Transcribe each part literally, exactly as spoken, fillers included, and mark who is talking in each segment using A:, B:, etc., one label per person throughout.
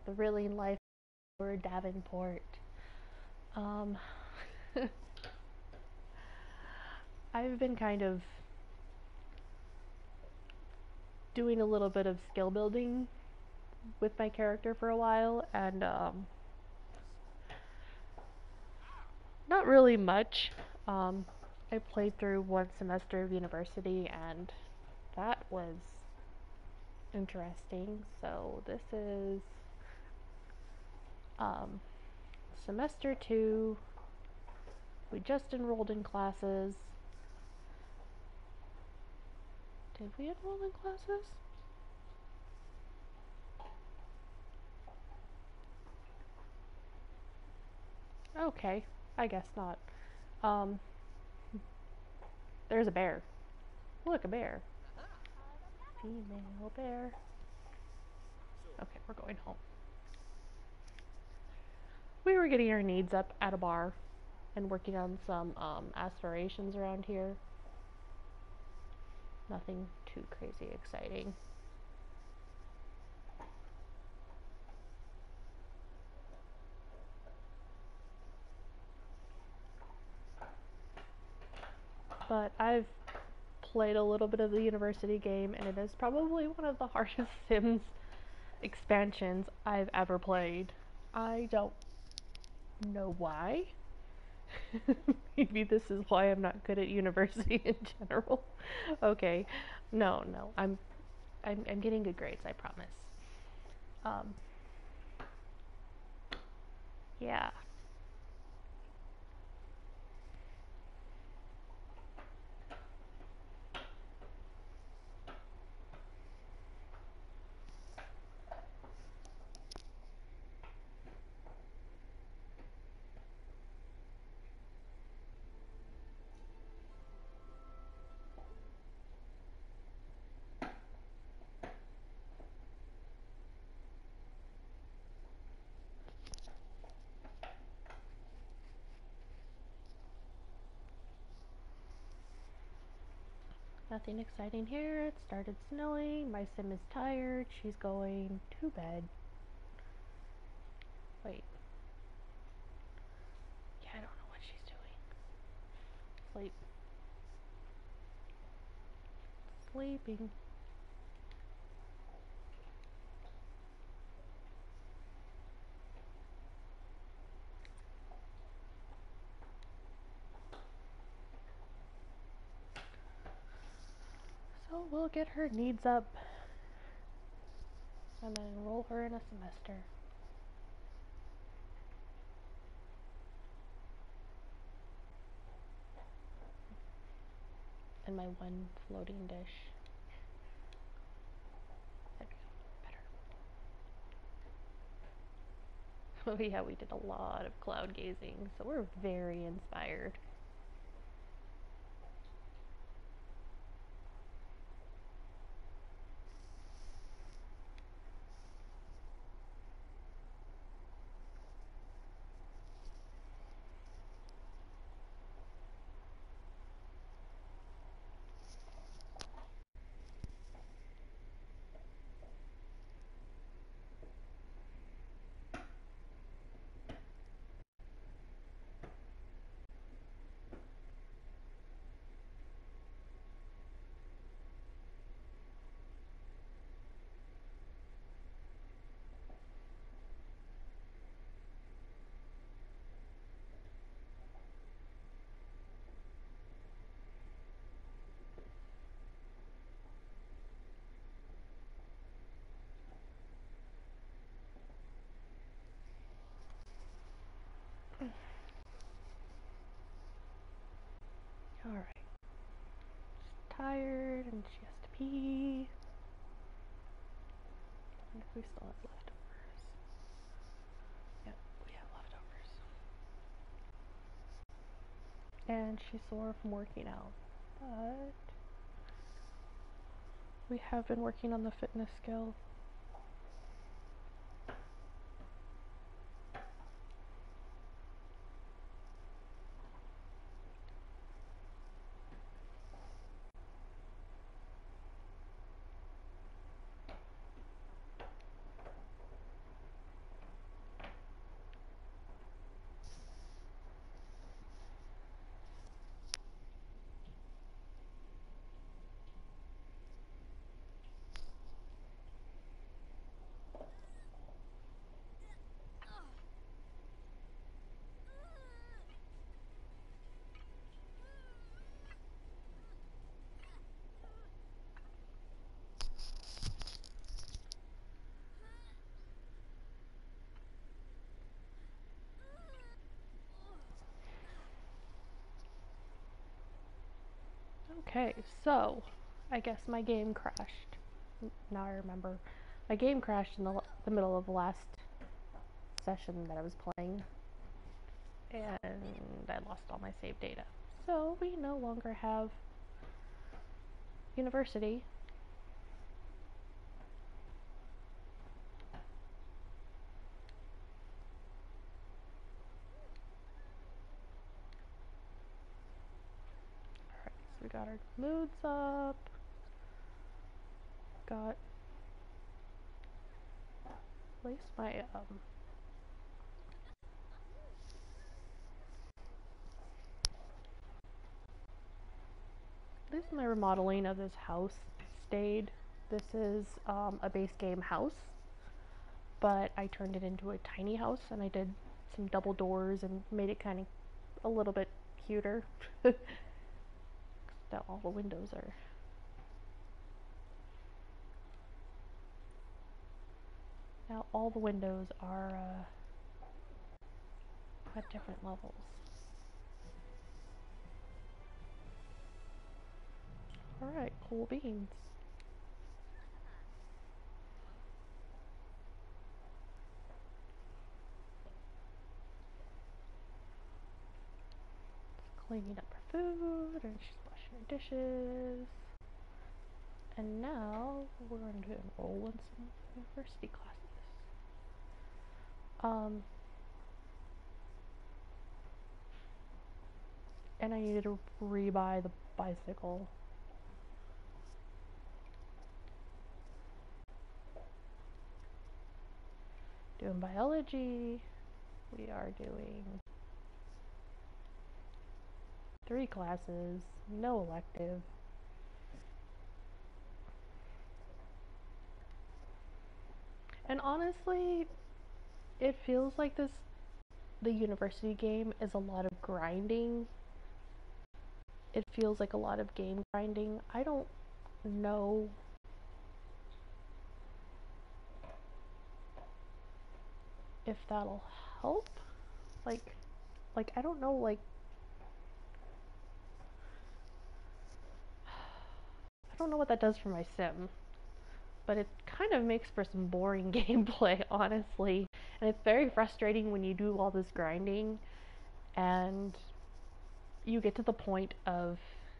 A: thrilling life for Davenport. Um, I've been kind of doing a little bit of skill building with my character for a while, and um, not really much. Um, I played through one semester of university, and that was interesting. So this is um, semester two. We just enrolled in classes. Did we enroll in classes? Okay, I guess not. Um, there's a bear. Look, a bear. Female bear. Okay, we're going home. We were getting our needs up at a bar and working on some um, aspirations around here. Nothing too crazy exciting. But I've played a little bit of the university game, and it is probably one of the hardest Sims expansions I've ever played. I don't know why. Maybe this is why I'm not good at university in general. Okay, no, no, I'm, I'm, I'm getting good grades. I promise. Um, yeah. Nothing exciting here. It started snowing. My sim is tired. She's going to bed. Wait. Yeah, I don't know what she's doing. Sleep. Sleeping. So we'll get her needs up and then enroll her in a semester. And my one floating dish. There we go. Better. Oh yeah, we did a lot of cloud gazing, so we're very inspired. Alright. She's tired and she has to pee. I wonder if we still have leftovers. Yep, we have leftovers. And she's sore from working out. But we have been working on the fitness skill. Okay, so I guess my game crashed. Now I remember. My game crashed in the, the middle of the last session that I was playing, and I lost all my save data. So we no longer have university. Alright, so we got our moods up. Got at least my um at least my remodeling of this house stayed. This is um, a base game house, but I turned it into a tiny house, and I did some double doors and made it kind of a little bit cuter. Now all the windows are now all the windows are uh, at different levels. Alright, cool beans. Cleaning up her food, and she's washing her dishes. And now we're going to enroll in some university classes. Um, and I needed to re-buy the bicycle. Doing biology. We are doing three classes, no elective. And honestly, it feels like this, the university game is a lot of grinding. It feels like a lot of game grinding. I don't know if that'll help. Like, like I don't know, like, I don't know what that does for my sim, but it kind of makes for some boring gameplay, honestly. And it's very frustrating when you do all this grinding and you get to the point of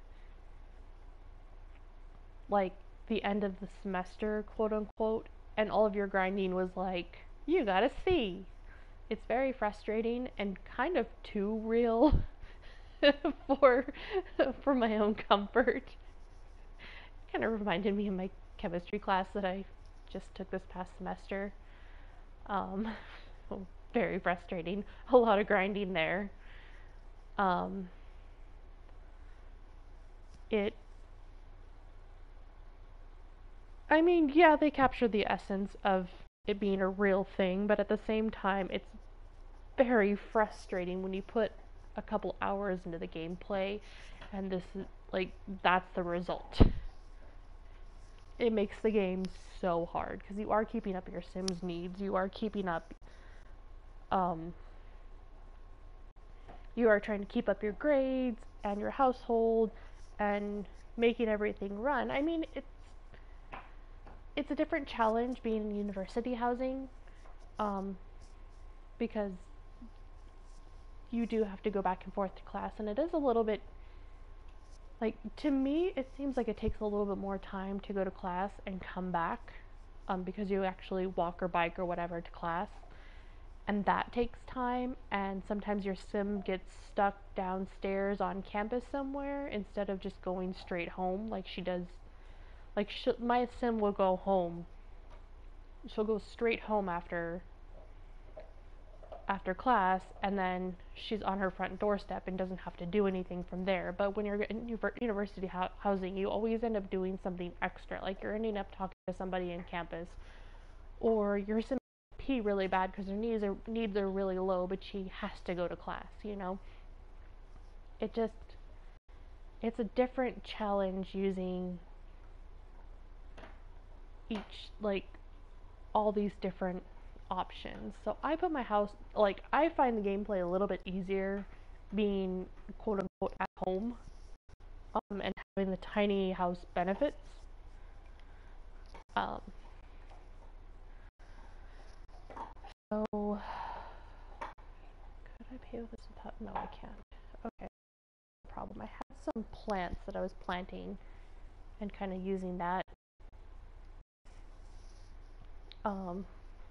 A: like the end of the semester, quote unquote, and all of your grinding was like, you got a C. It's very frustrating and kind of too real for for my own comfort. Kind of reminded me of my chemistry class that I just took this past semester. Um, very frustrating. A lot of grinding there. Um, it I mean, yeah, they captured the essence of it being a real thing, but at the same time, it's very frustrating when you put a couple hours into the gameplay and this is like that's the result. It makes the game so hard because you are keeping up your Sims needs, you are keeping up um you are trying to keep up your grades and your household and making everything run. I mean, it's it's a different challenge being in university housing, um, because you do have to go back and forth to class, and it is a little bit, like, to me, it seems like it takes a little bit more time to go to class and come back, um, because you actually walk or bike or whatever to class, and that takes time, and sometimes your sim gets stuck downstairs on campus somewhere instead of just going straight home like she does. Like, sh- my sim will go home. She'll go straight home after after class, and then she's on her front doorstep and doesn't have to do anything from there. But when you're in university ho- housing, you always end up doing something extra. Like, you're ending up talking to somebody in campus, or you're sim pee really bad because her needs are needs are really low, but she has to go to class. You know, it just it's a different challenge using each, like, all these different options. So I put my house, like, I find the gameplay a little bit easier being quote unquote at home. um, and having the tiny house benefits. Um, so, could I pay with this without? No, I can't. Okay, no problem. I had some plants that I was planting and kind of using that. Um,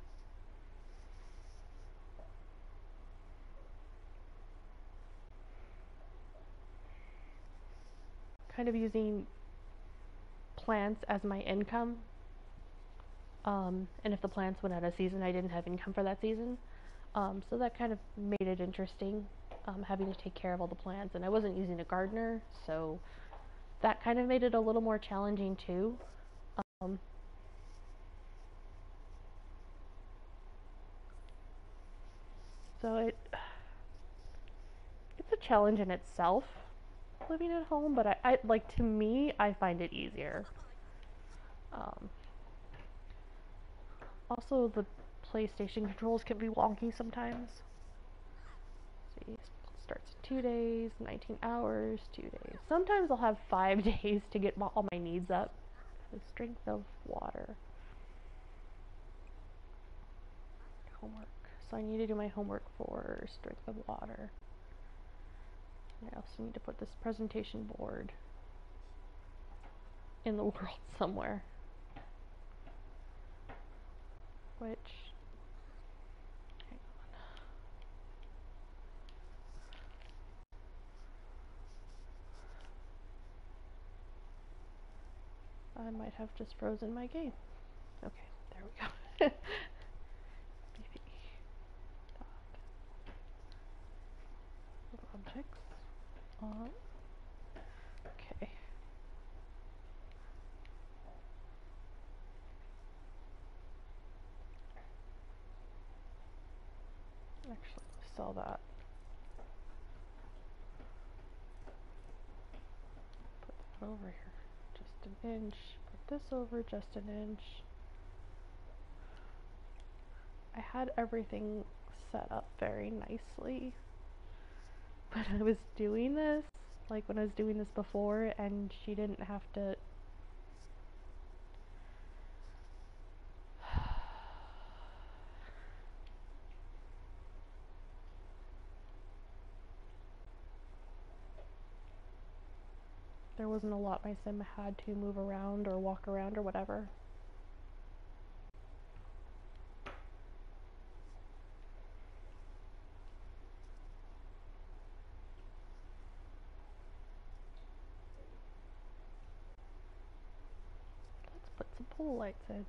A: kind of using plants as my income. Um, and if the plants went out of season, I didn't have income for that season. Um, so that kind of made it interesting, um, having to take care of all the plants. And I wasn't using a gardener, so that kind of made it a little more challenging too. Um, so it it's a challenge in itself, living at home, but I, I like to me, I find it easier. Um, also, the PlayStation controls can be wonky sometimes. Let's see, starts in two days, nineteen hours, two days. Sometimes I'll have five days to get my, all my needs up. The strength of water. Homework. So I need to do my homework for strength of water. I also need to put this presentation board in the world somewhere. Which, hang on. I might have just frozen my game. Okay, there we go. B B dot objects on. Okay. Actually, let's sell that. Put that over here. Just an inch. Put this over just an inch. I had everything set up very nicely when I was doing this, like when I was doing this before, and she didn't have to there wasn't a lot my sim had to move around or walk around or whatever. Let's put some pool lights in.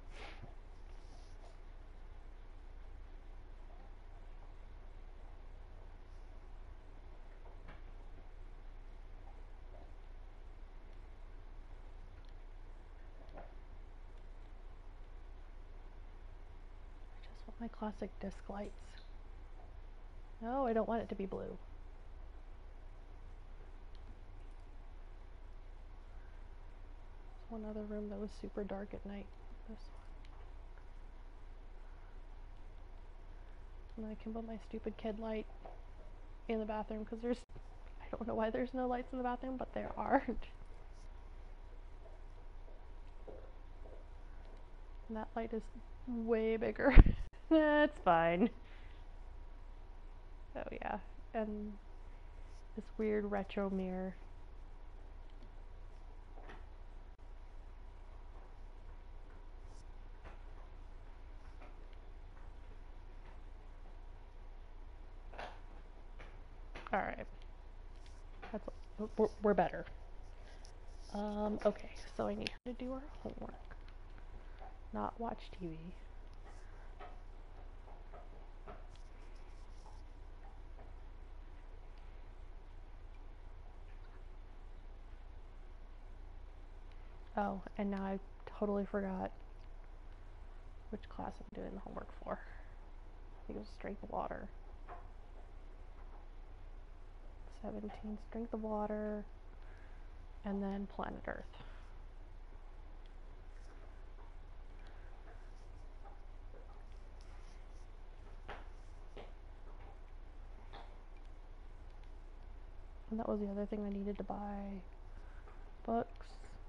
A: I just want my classic disc lights. No, I don't want it to be blue. There's one other room that was super dark at night. This one. And I can put my stupid kid light in the bathroom because there's, I don't know why there's no lights in the bathroom, but there aren't. And that light is way bigger. That's fine. Oh yeah, and this weird retro mirror. Alright. That's we're, we're better. Um, okay, so I need her to do her homework. Not watch T V. Oh, and now I totally forgot which class I'm doing the homework for. I think it was Strength of Water. seventeen, Strength of Water, and then Planet Earth. And that was the other thing I needed to buy. Books.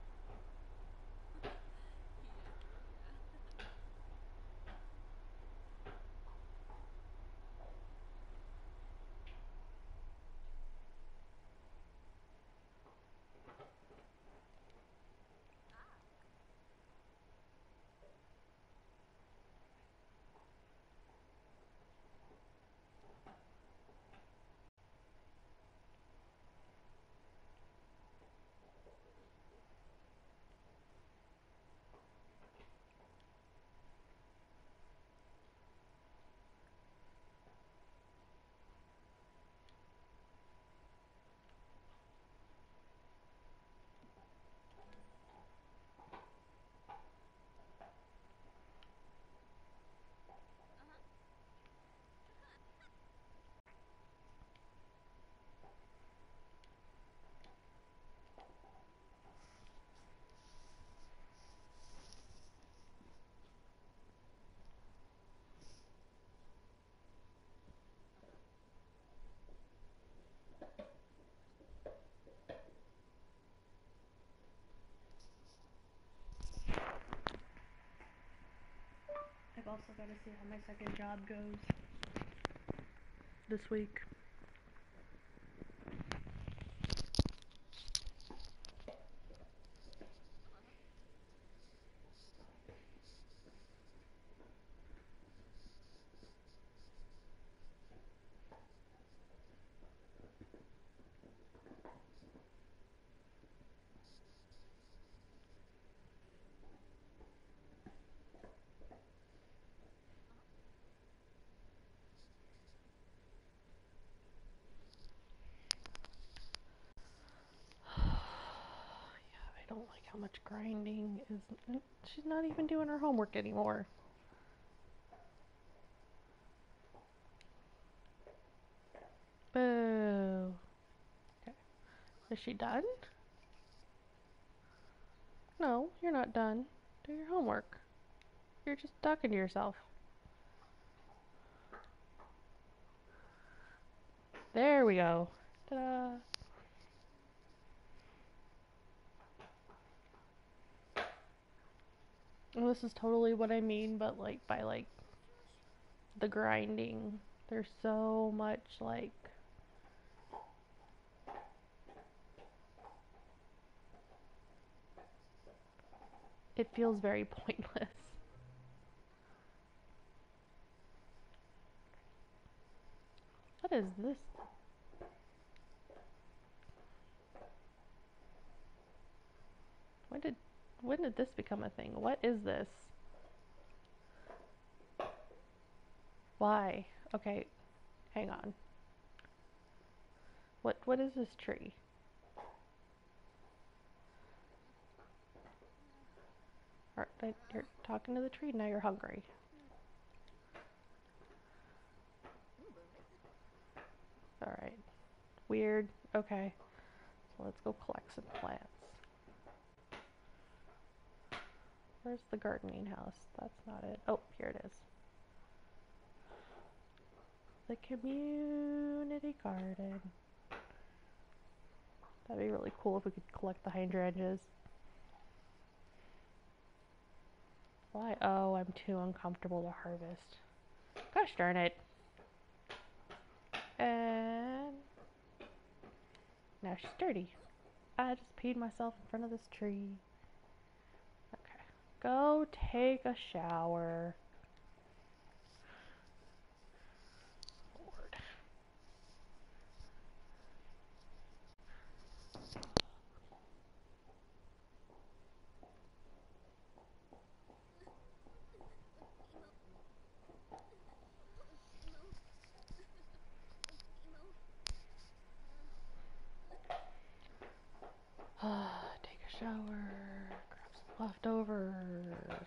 A: I've also got to see how my second job goes this week. I don't like how much grinding is. She's not even doing her homework anymore. Boo. Okay. Is she done? No, you're not done. Do your homework. You're just talking to yourself. There we go. Ta-da. And this is totally what I mean, but like by like the grinding. There's so much like it feels very pointless. What is this? When did when did this become a thing? What is this? Why? Okay, hang on. What what is this tree? Are, you're talking to the tree, now you're hungry. Alright. Weird. Okay. So let's go collect some plants. Where's the gardening house? That's not it. Oh, here it is. The community garden. That'd be really cool if we could collect the hydrangeas. Why? Oh, I'm too uncomfortable to harvest. Gosh darn it. And now she's dirty. I just peed myself in front of this tree. Okay. Go take a shower. Lord. Take a shower. Grab some leftovers.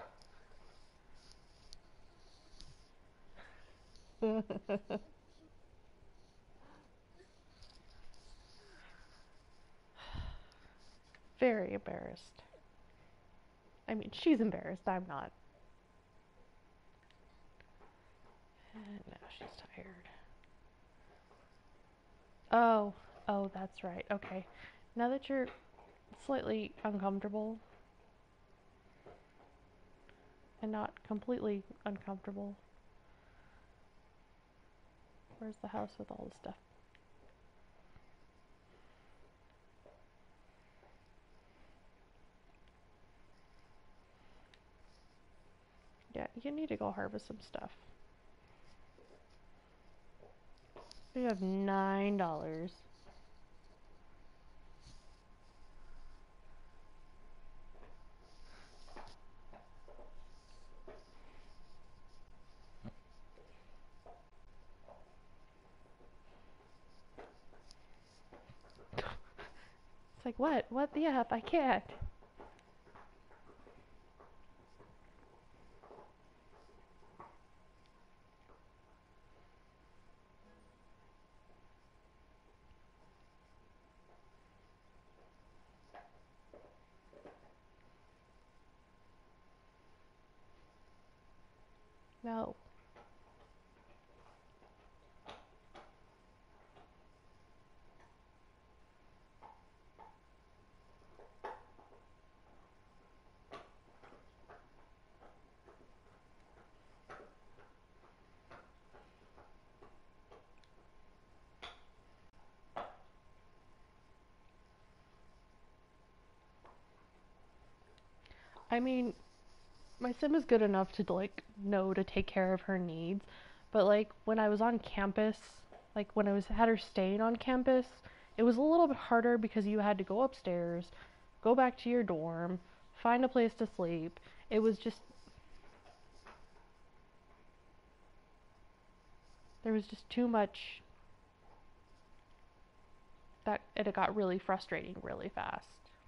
A: Very embarrassed. I mean, she's embarrassed. I'm not. And now she's tired. Oh, oh, that's right. Okay. Now that you're slightly uncomfortable. And not completely uncomfortable. Where's the house with all the stuff? Yeah, you need to go harvest some stuff. We have nine dollars. It's like, what? What the F? I can't. No. I mean, my sim is good enough to like know to take care of her needs, but like when I was on campus, like when I was had her staying on campus, it was a little bit harder because you had to go upstairs, go back to your dorm, find a place to sleep. It was just there was just too much that it got really frustrating really fast.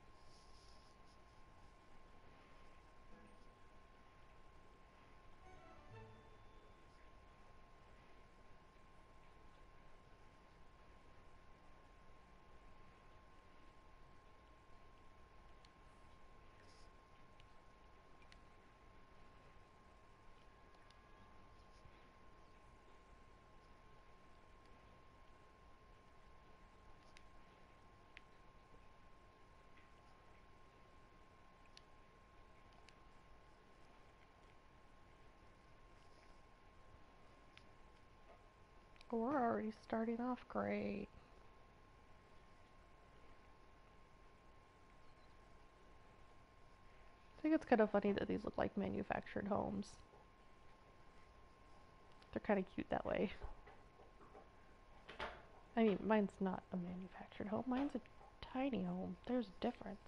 A: We're already starting off great. I think it's kind of funny that these look like manufactured homes. They're kind of cute that way. I mean, mine's not a manufactured home. Mine's a tiny home. There's a difference.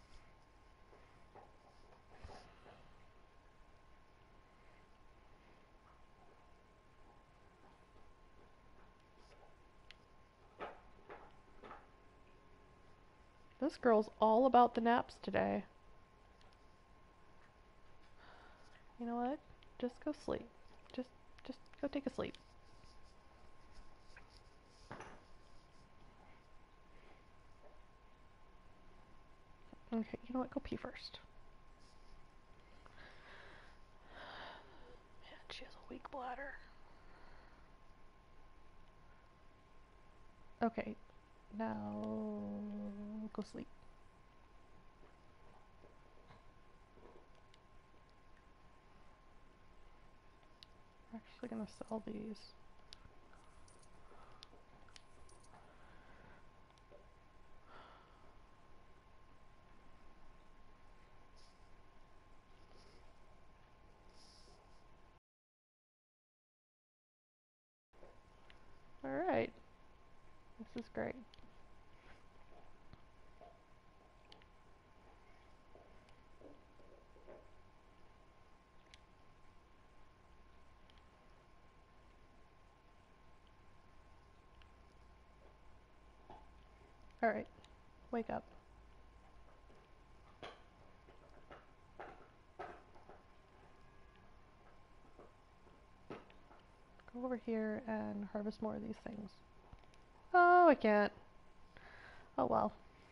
A: This girl's all about the naps today. You know what? Just go sleep. Just, just go take a sleep. Okay, you know what? Go pee first. Man, she has a weak bladder. Okay, now go sleep. We're actually gonna sell these. Alright. This is great. Alright. Wake up. Go over here and harvest more of these things. Oh, I can't. Oh well.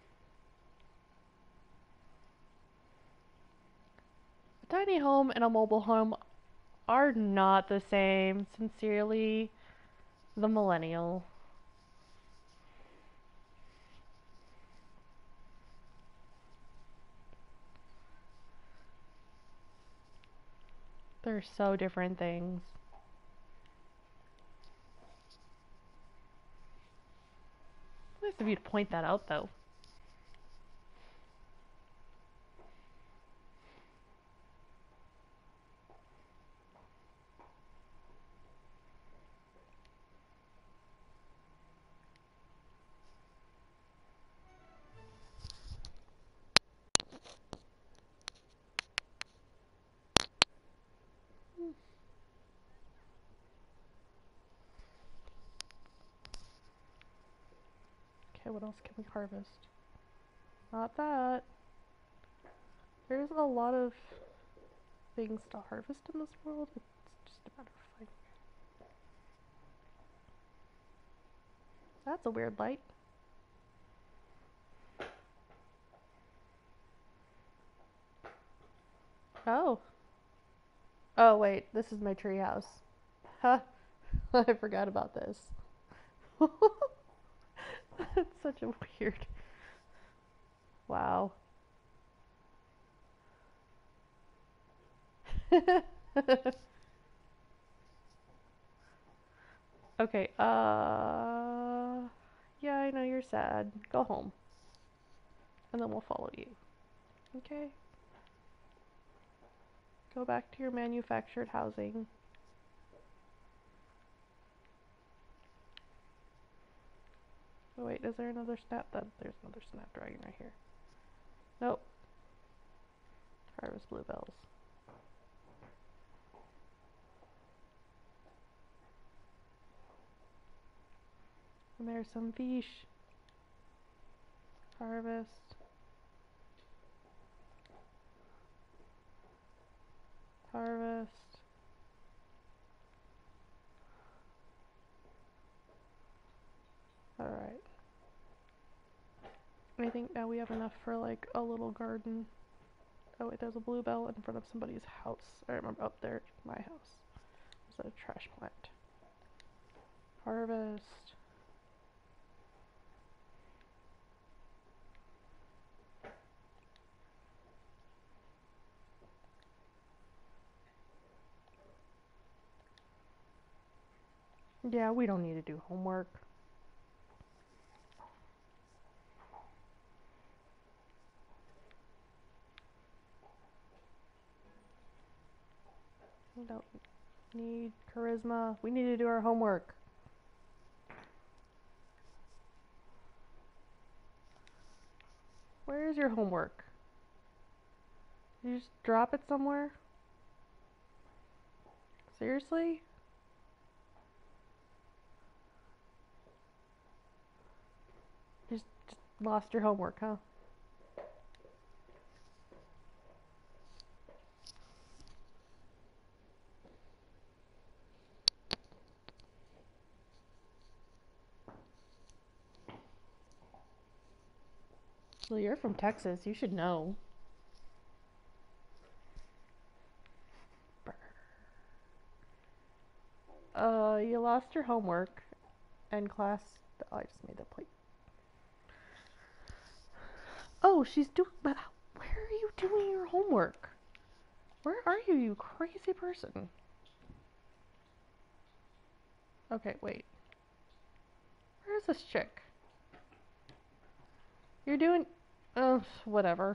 A: A tiny home and a mobile home are not the same. Sincerely, the millennial. They're so different things. Nice of you to point that out, though. Okay, what else can we harvest? Not that. There's a lot of things to harvest in this world. It's just a matter of finding. That's a weird light. Oh. Oh, wait. This is my treehouse. Huh. I forgot about this. That's such a weird... Wow. Okay, uh... yeah, I know you're sad. Go home. And then we'll follow you. Okay? Go back to your manufactured housing. Oh wait, is there another snap? That there's another snapdragon right here. Nope. Harvest bluebells. And there's some fish. Harvest. Harvest. Alright. I think now we have enough for like a little garden. Oh wait, there's a bluebell in front of somebody's house. I remember up there, my house. There's a trash plant. Harvest. Yeah, we don't need to do homework. We don't need charisma. We need to do our homework. Where is your homework? Did you just drop it somewhere? Seriously? You just, just lost your homework, huh? Well, you're from Texas. You should know. Uh, you lost your homework and class. Oh, I just made that plate. Oh, she's doing. But where are you doing your homework? Where are you, you crazy person? Okay, wait. Where is this chick? You're doing. Oh, whatever.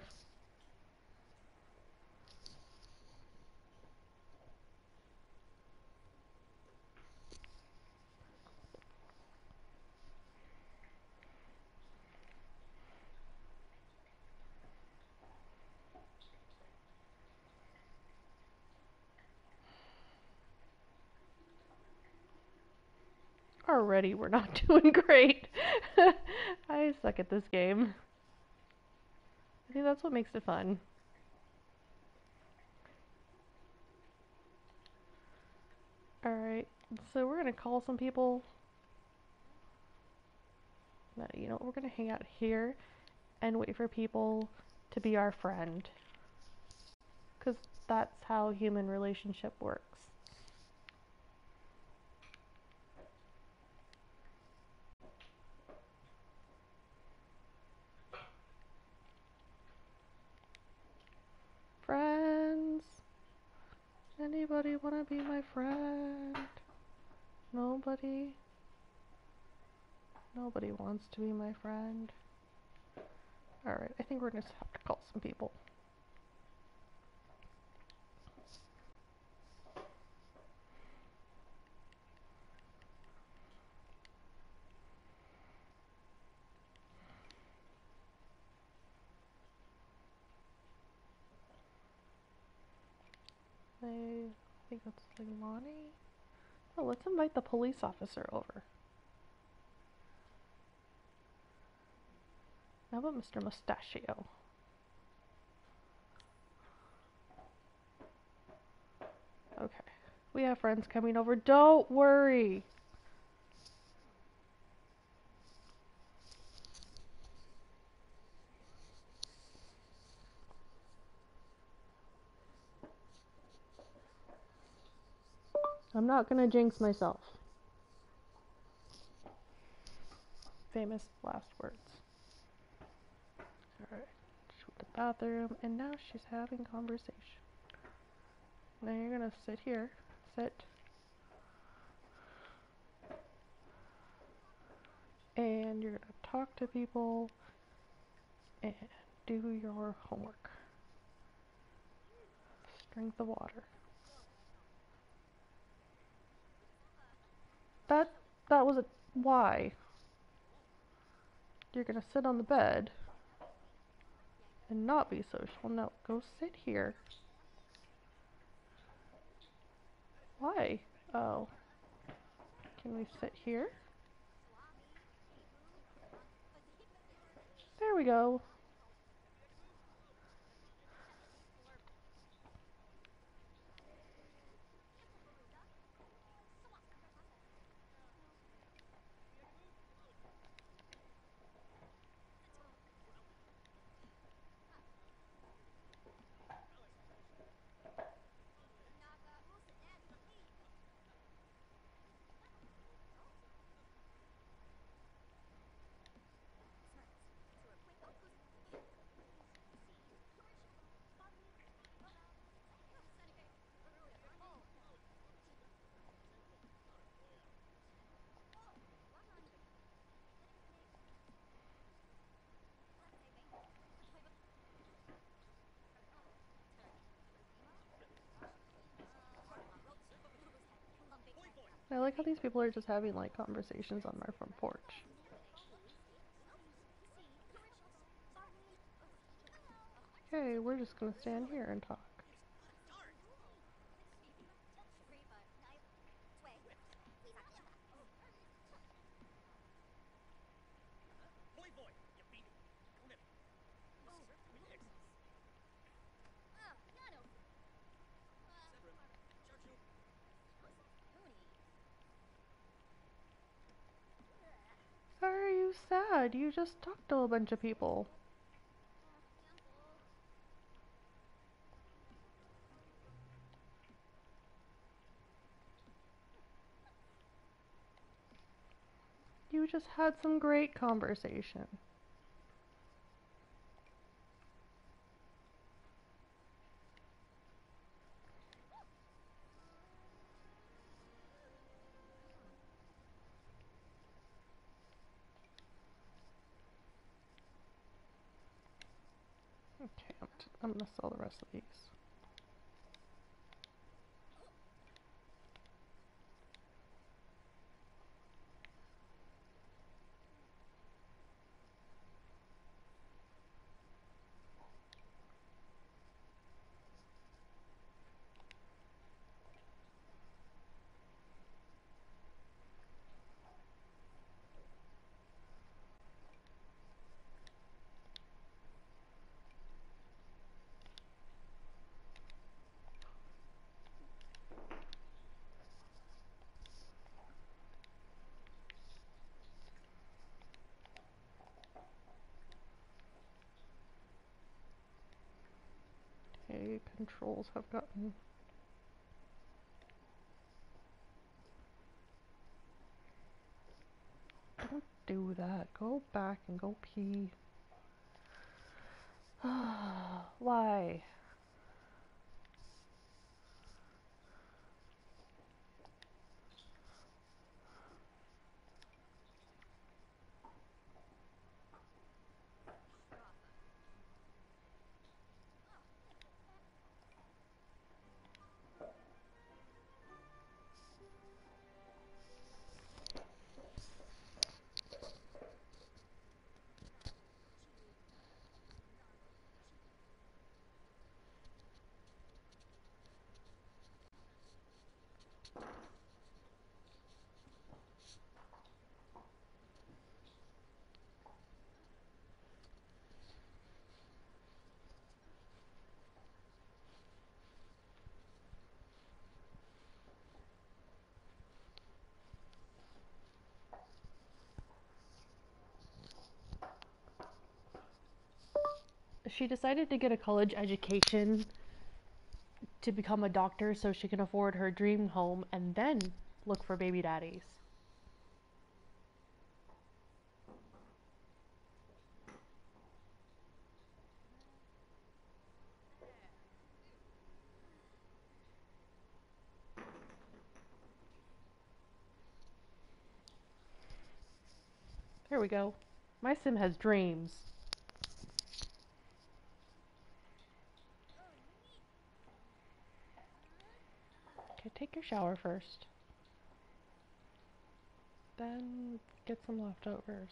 A: Already, we're not doing great. I suck at this game. I think that's what makes it fun. Alright, so we're gonna call some people. No, you know what, we're gonna hang out here and wait for people to be our friend. Because that's how human relationship works. Friends. Anybody wanna be my friend? Nobody? Nobody wants to be my friend. Alright, I think we're gonna have to call some people. I think it's Leilani. Oh, let's invite the police officer over. How about Mister Mustachio? Okay. We have friends coming over. Don't worry. I'm not gonna jinx myself. Famous last words. Alright. She went to the bathroom, and now she's having conversation. Now you're gonna sit here. Sit. And you're gonna talk to people and do your homework. Drink the water. That that was a why. You're gonna sit on the bed and not be social. No, go sit here. Why? Oh. Can we sit here? There we go. I like how these people are just having like conversations on my front porch. Okay, we're just gonna stand here and talk. Why are you sad? You just talked to a bunch of people. You just had some great conversation. Okay, I'm, t I'm gonna sell the rest of these. Okay, controls have gotten... Don't do that. Go back and go pee. Why? She decided to get a college education to become a doctor so she can afford her dream home and then look for baby daddies. There we go. My sim has dreams. Okay, take your shower first. Then get some leftovers.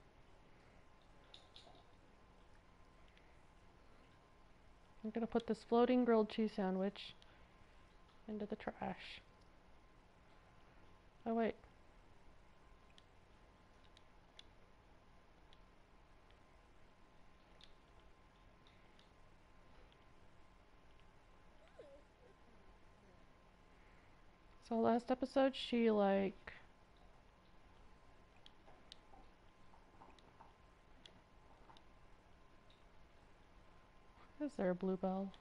A: I'm gonna put this floating grilled cheese sandwich into the trash. Oh wait. So last episode she like is there a bluebell?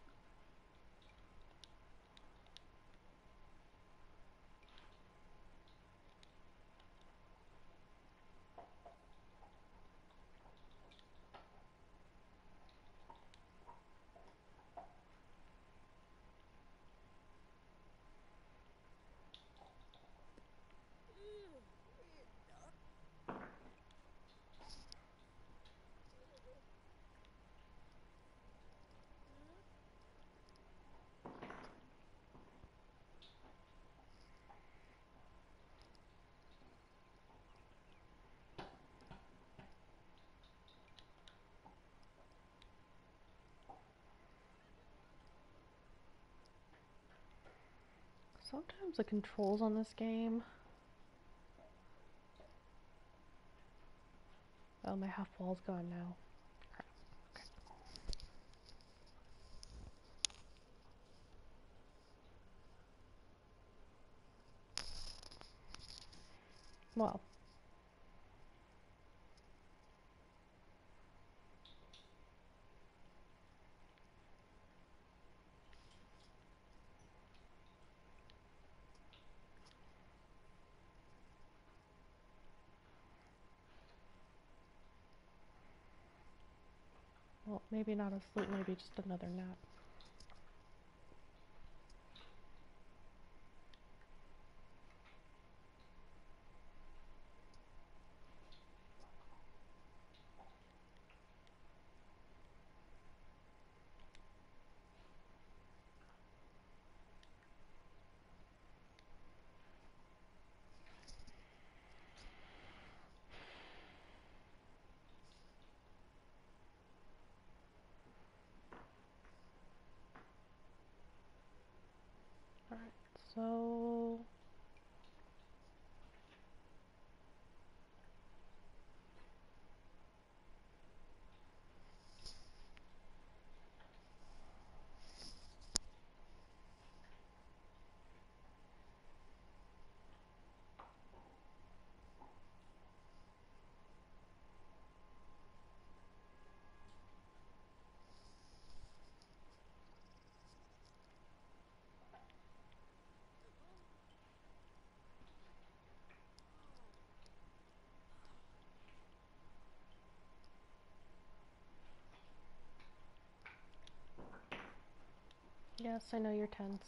A: Sometimes the controls on this game. Oh, my half wall's gone now. Crap. Okay. Well. Well, maybe not a sleep, maybe just another nap. Alright, so yes, I know you're tense.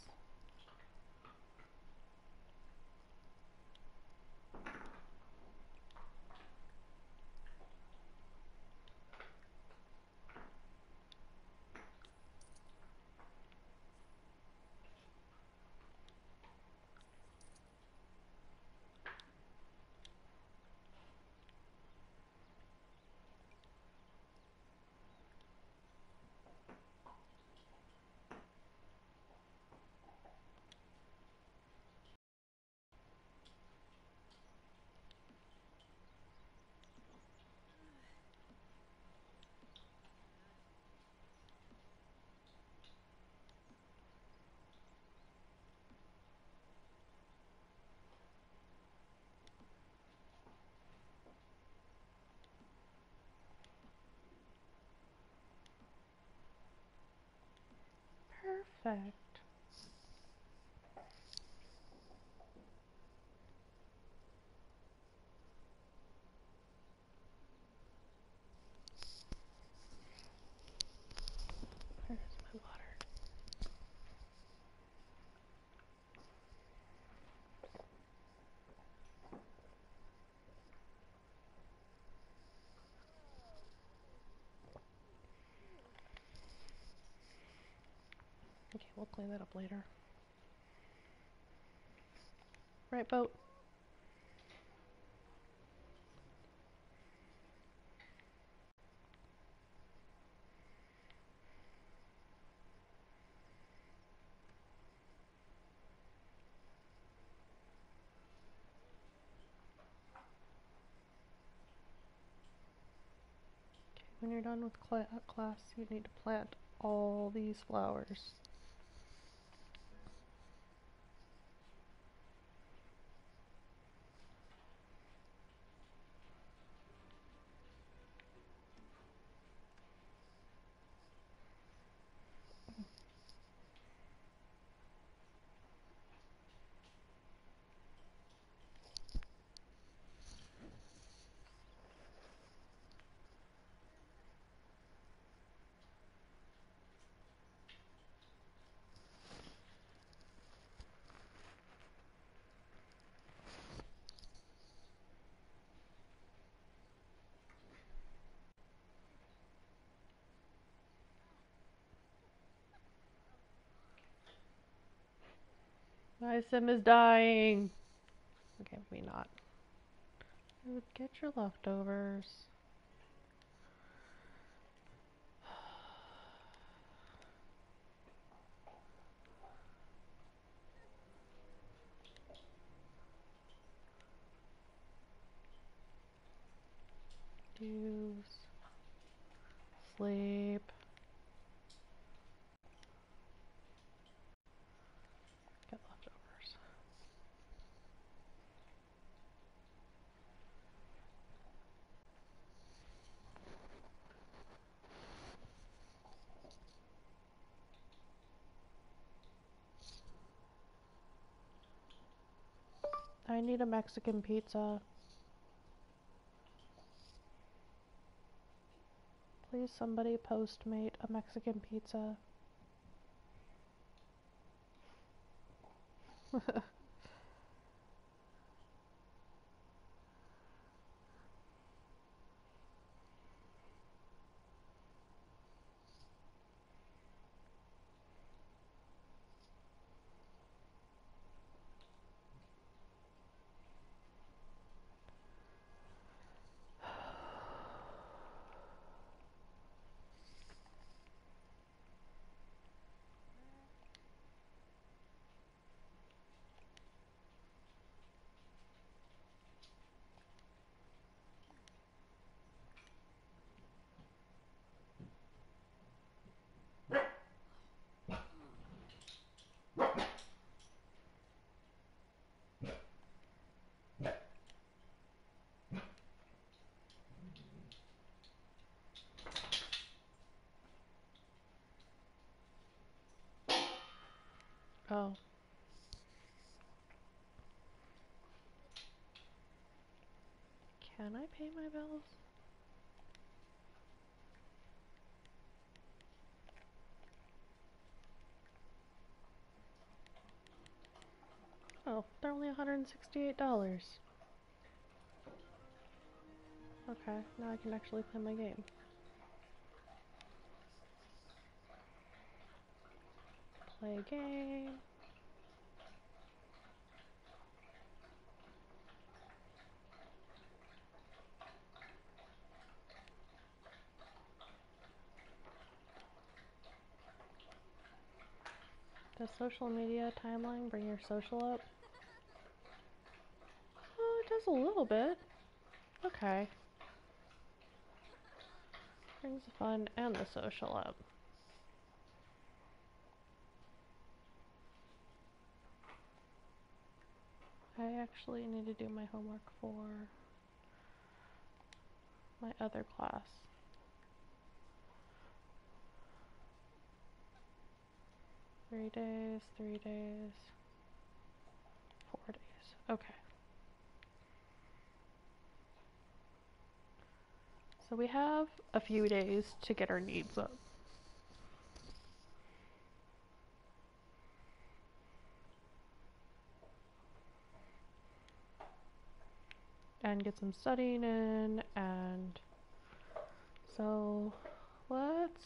A: Perfect. Where's my water? Okay, we'll clean that up later. Right, boat? When you're done with cla class, you need to plant all these flowers. My sim is dying. Okay, maybe not. Get your leftovers. Use. Sleep. Get leftovers. I need a Mexican pizza. Please somebody Postmate a Mexican pizza. Oh. Can I pay my bills? Oh, they're only one hundred sixty-eight dollars. Okay, now I can actually play my game. Play game. Does social media timeline bring your social up? Oh, it does a little bit. Okay. Brings the fun and the social up. I actually need to do my homework for my other class. Three days, three days, four days. Okay. So we have a few days to get our needs up. And get some studying in, and so let's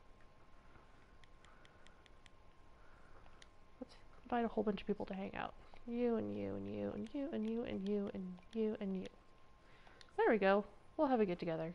A: let's invite a whole bunch of people to hang out. You and you and you and you and you and you and you and you. There we go. We'll have a get together.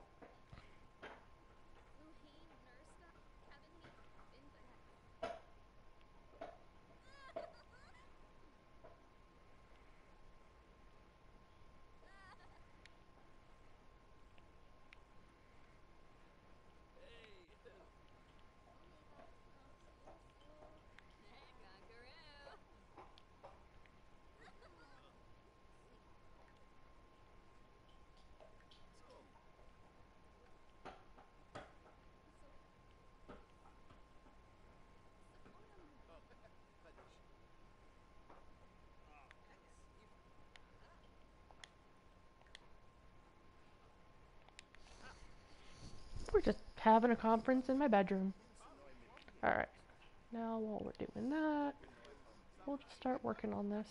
A: We're just having a conference in my bedroom. Alright. Now while we're doing that, we'll just start working on this.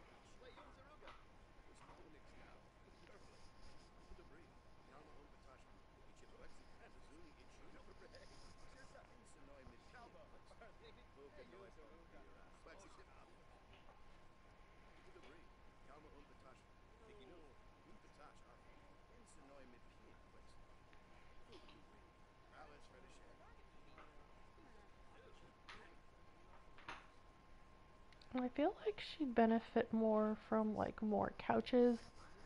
A: I feel like she'd benefit more from like more couches.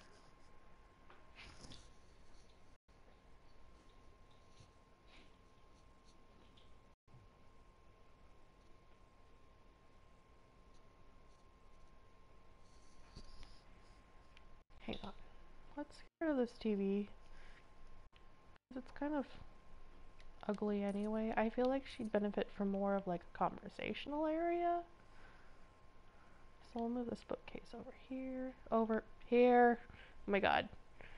A: Hang on. Let's get rid of this T V. It's kind of ugly anyway. I feel like she'd benefit from more of like a conversational area. So we'll move this bookcase over here. Over here. Oh my god.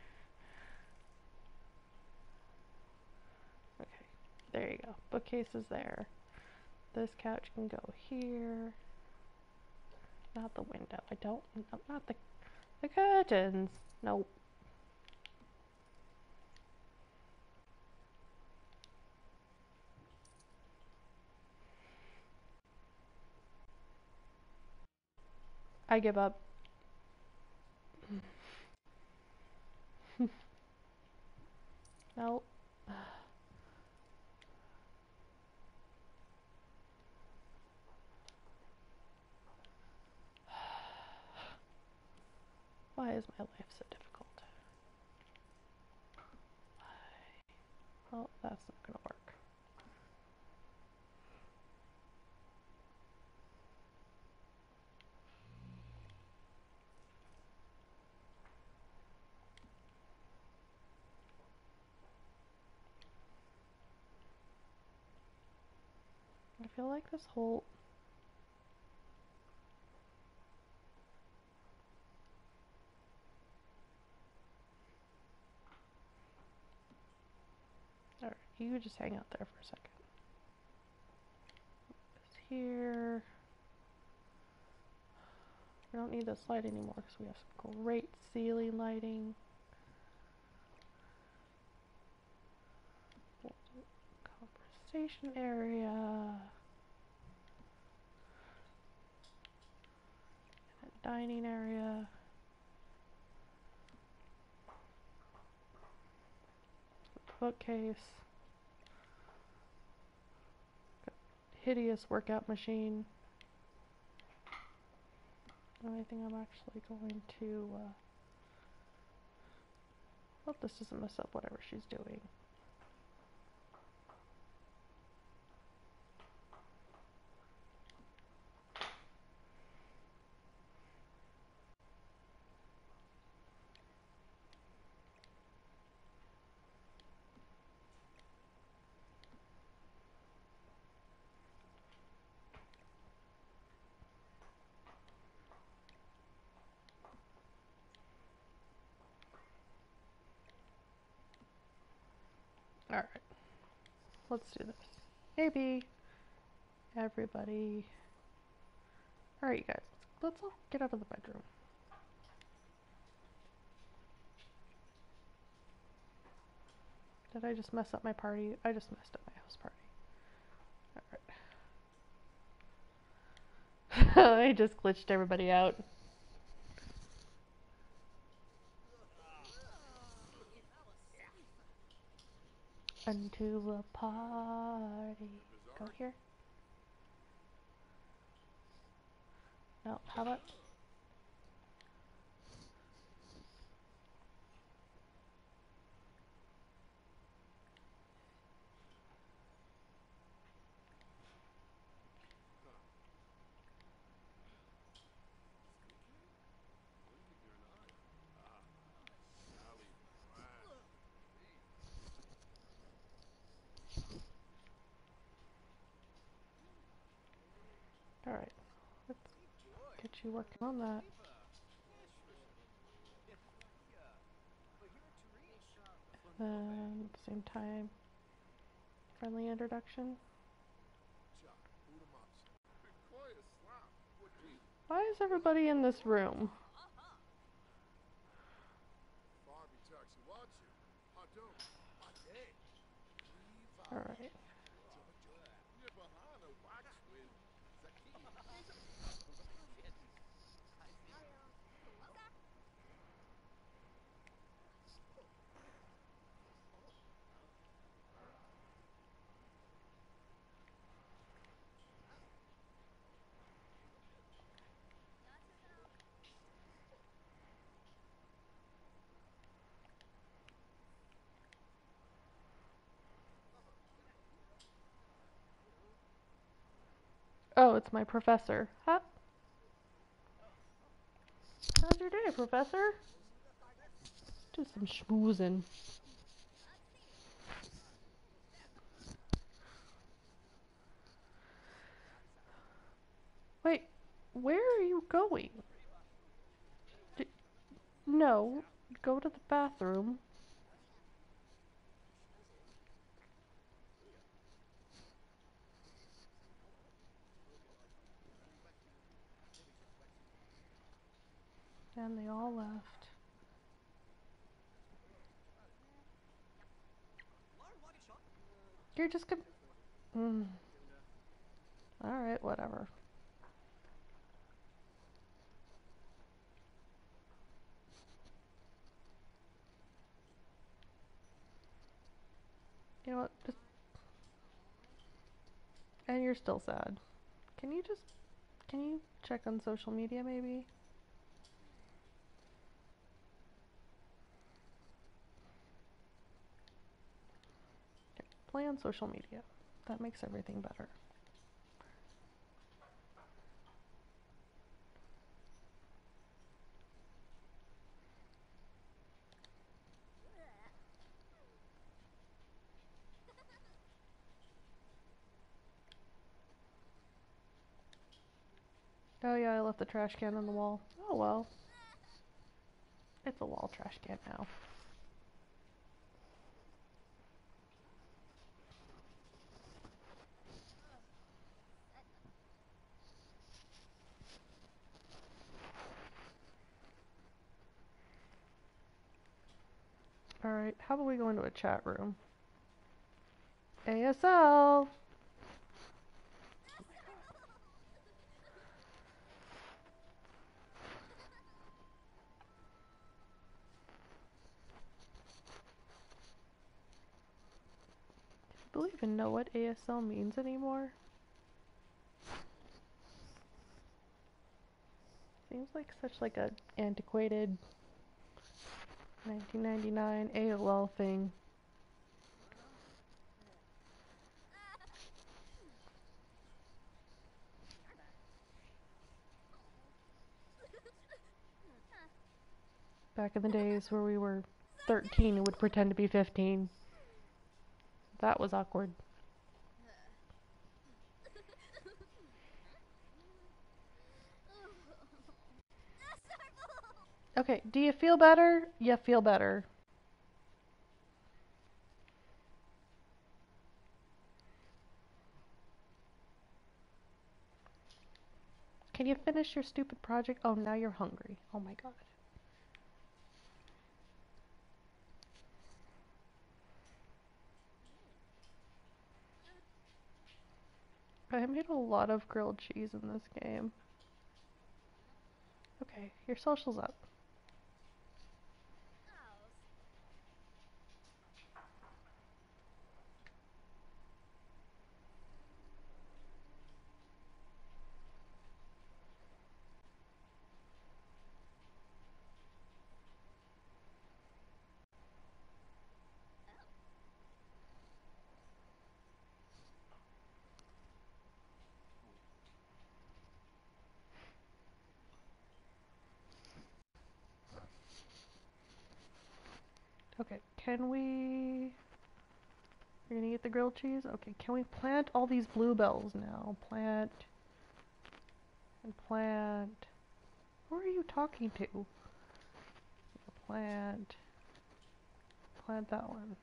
A: Okay. There you go. Bookcase is there. This couch can go here. Not the window. I don't. No, not the. The curtains. Nope. I give up. Nope. Why is my life so difficult? Why? Well, that's not gonna work. I feel like this whole Alright, you just hang out there for a second. This here. We don't need this light anymore because we have some great ceiling lighting. Conversation area. And a dining area. Bookcase. Hideous workout machine. And I think I'm actually going to uh, hope this doesn't mess up whatever she's doing. Alright. Let's do this. Maybe everybody. Alright, you guys. Let's all get out of the bedroom. Did I just mess up my party? I just messed up my house party. Alright. I just glitched everybody out. Into a party. Go here. No, how about... Alright, let's get you working on that. And then, at the same time, friendly introduction. Why is everybody in this room? Alright. Oh, it's my professor. Huh? How's your day, professor? Do some schmoozing. Wait, where are you going? D no, go to the bathroom. And they all left. You're just gonna... Mm. Alright, whatever. You know what? Just... And you're still sad. Can you just... Can you check on social media, maybe? Okay, play on social media. That makes everything better. Oh yeah, I left the trash can on the wall. Oh well. It's a wall trash can now. Alright, how about we go into a chat room? A S L! Do people even know what A S L means anymore? Seems like such like a antiquated nineteen ninety-nine A O L thing. Back in the days where we were thirteen and would pretend to be fifteen. That was awkward. Okay, do you feel better? You feel better. Can you finish your stupid project? Oh, now you're hungry. Oh my god. I made a lot of grilled cheese in this game. Okay, your social's up. Okay, can we... You're gonna eat the grilled cheese? Okay, can we plant all these bluebells now? Plant... And plant... Who are you talking to? Plant... Plant that one.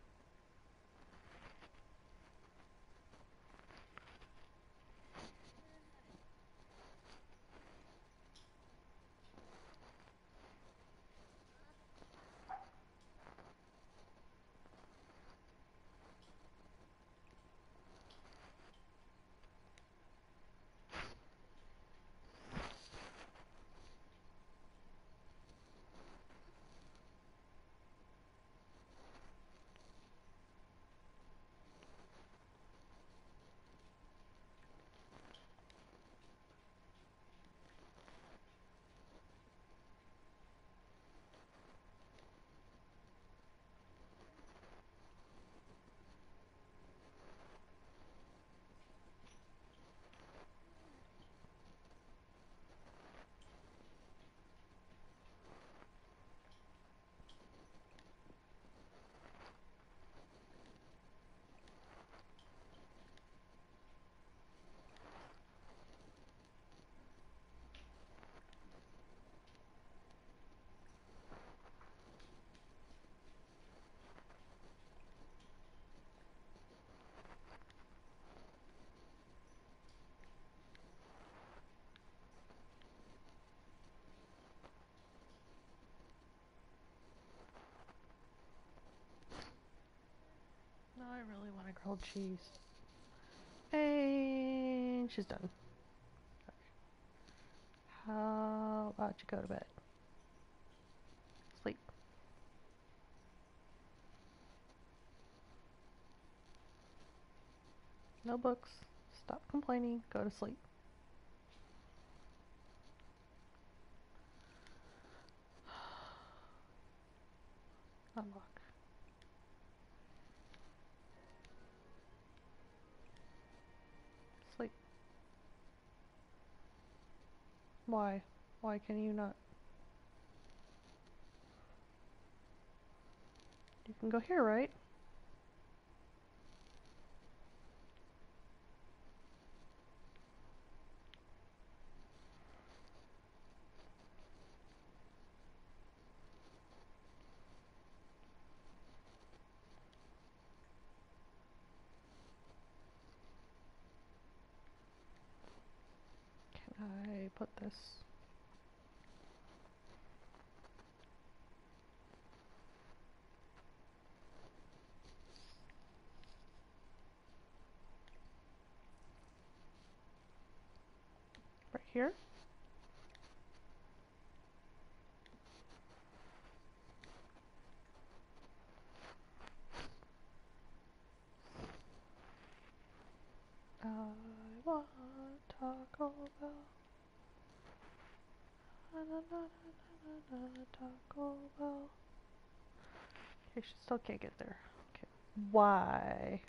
A: No, I really want a grilled cheese. And she's done. Okay. How about you go to bed? Sleep. No books. Stop complaining. Go to sleep. Unlock. Sleep. Why? Why can you not? You can go here, right? Can I put this? Right here? I want Taco Bell. Na, na, na, na, na, na, Taco Bell. Okay, she still can't get there. Okay. Why?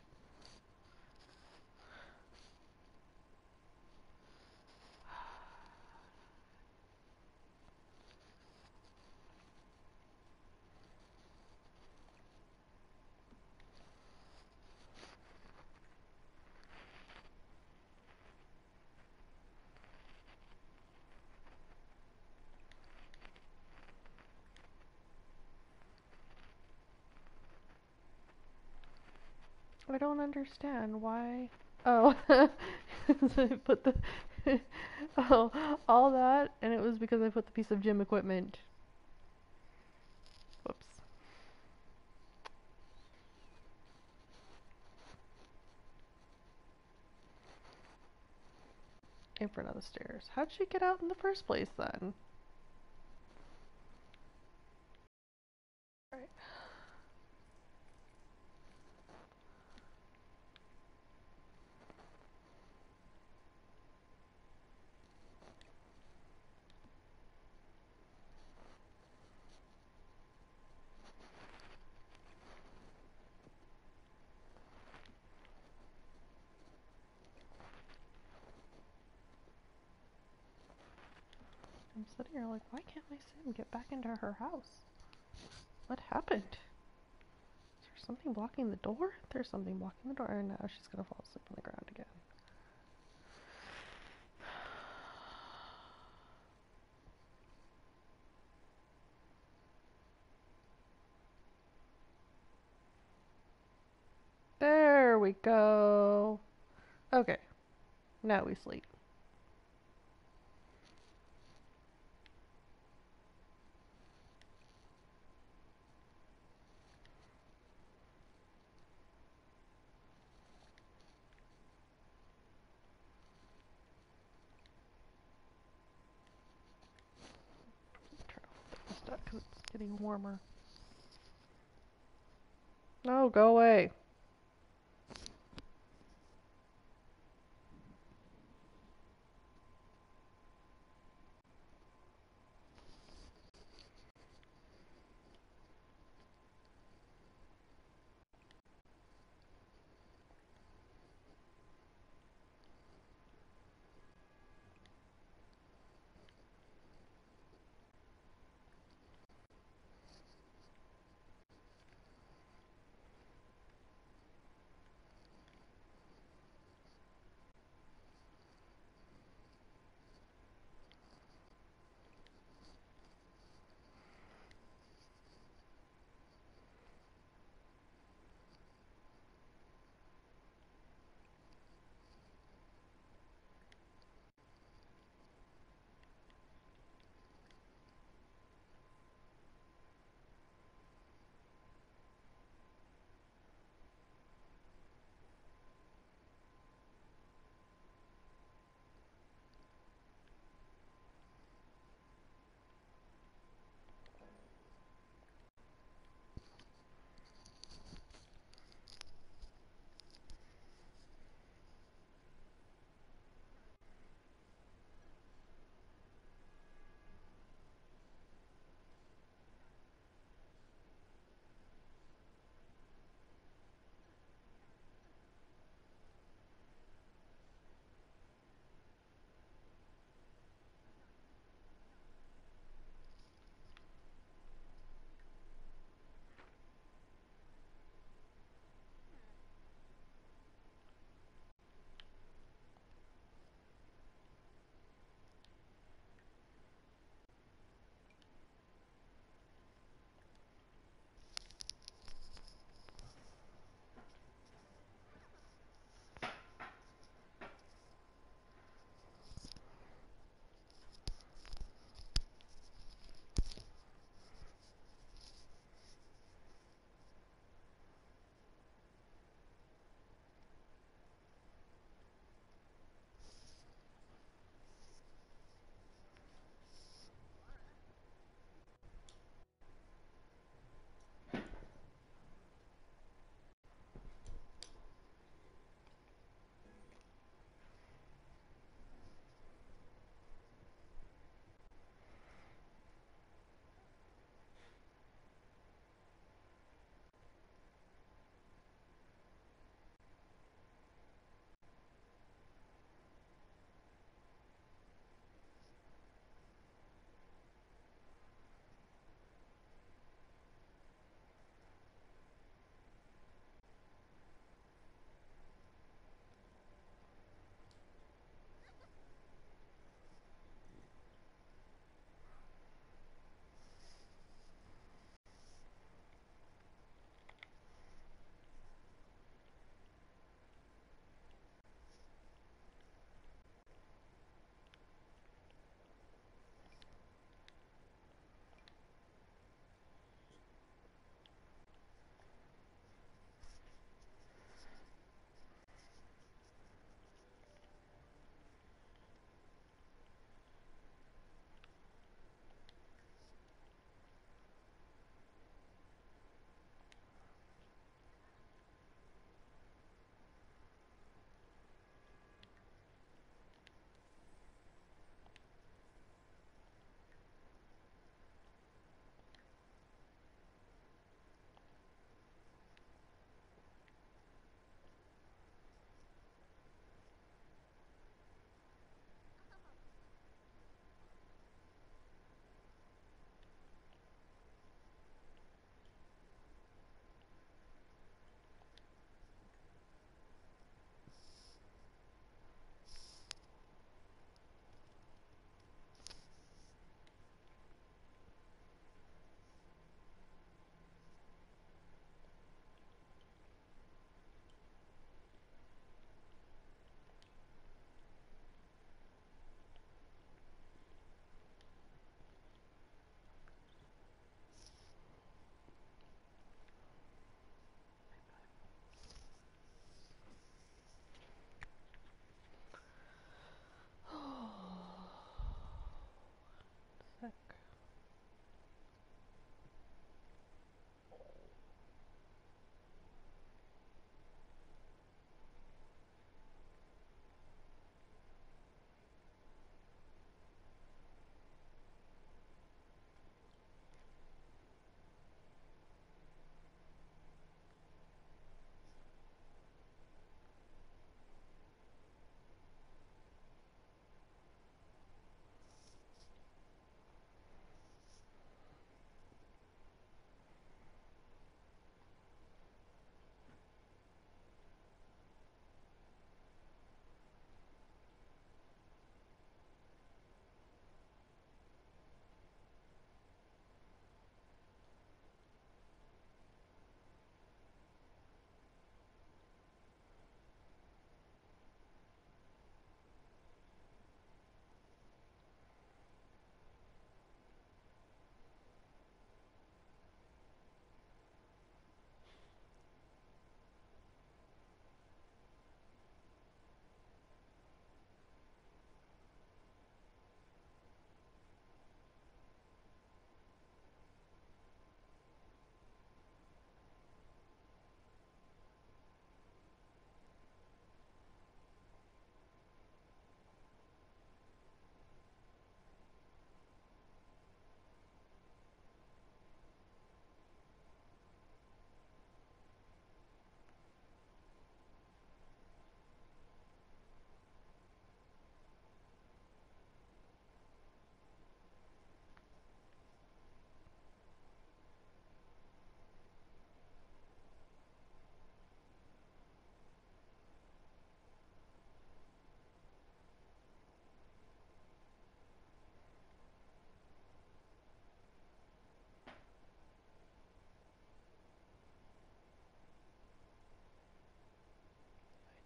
A: I don't understand why. Oh, so I put the Oh, all that, and it was because I put the piece of gym equipment. Whoops. In front of the stairs. How'd she get out in the first place then? Right. I'm sitting here like, why can't my sim get back into her house? What happened? Is there something blocking the door? There's something blocking the door, and now she's gonna fall asleep on the ground again. There we go. Okay, now we sleep. Turn off the thermostat because it's getting warmer. No, go away.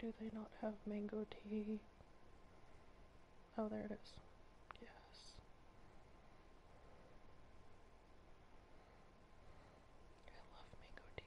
A: do they not have mango tea? Oh, there it is. Yes. I love mango tea.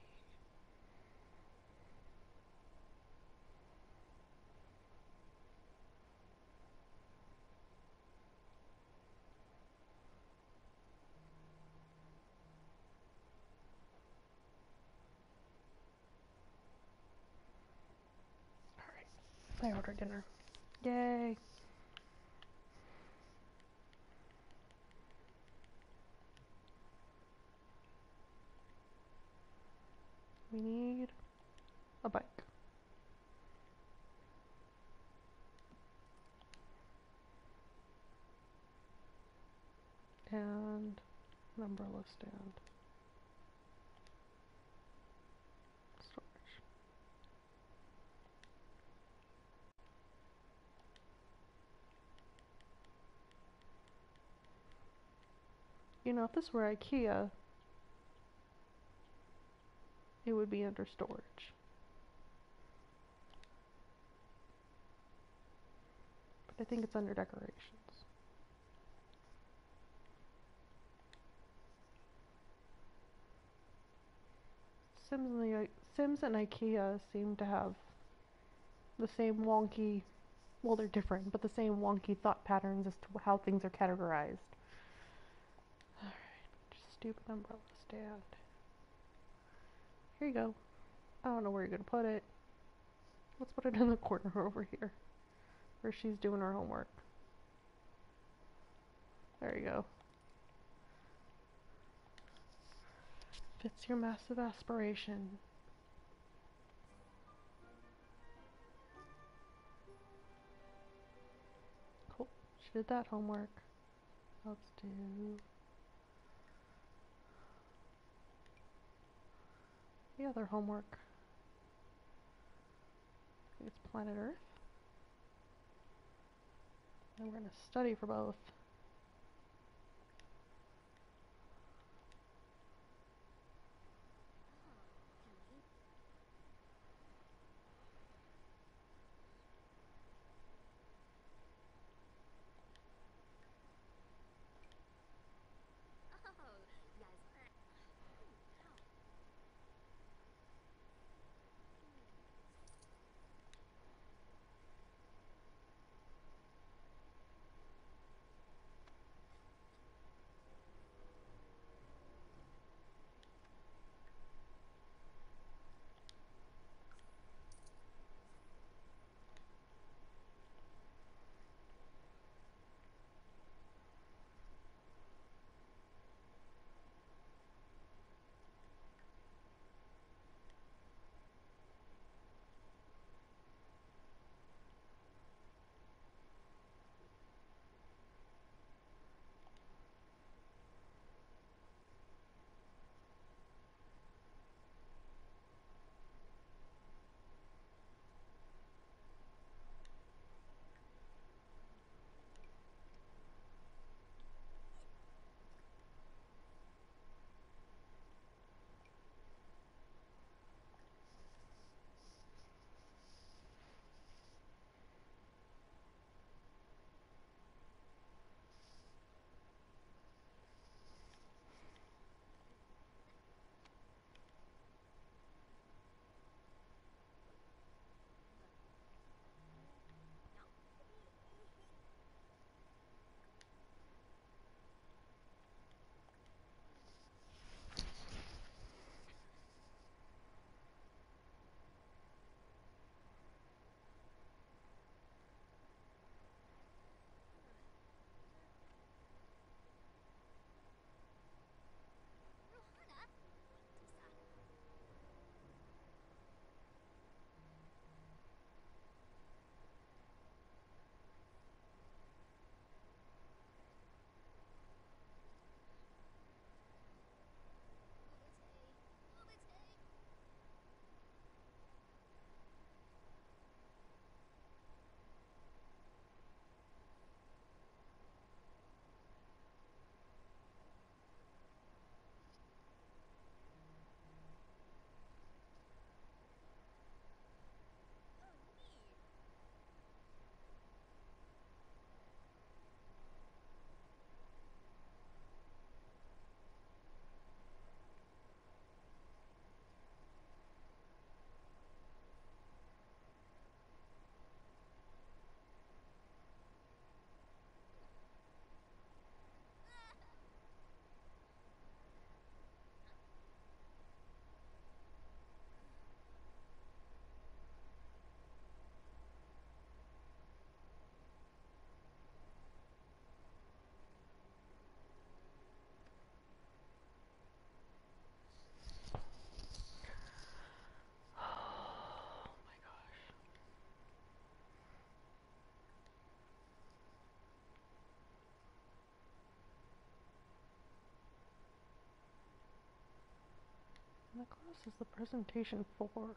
A: Alright. I ordered dinner. Yay! We need a bike. And an umbrella stand. Storage. You know, if this were IKEA, it would be under storage. But I think it's under decorations. Sims and, the, Sims and IKEA seem to have the same wonky, well, they're different, but the same wonky thought patterns as to how things are categorized. Alright, just stupid umbrella stand. Here you go. I don't know where you're gonna put it. Let's put it in the corner over here, where she's doing her homework. There you go. Fits your massive aspiration. Cool. She did that homework. Let's do... the other homework. I think it's Planet Earth. And we're gonna study for both. What class is the presentation for?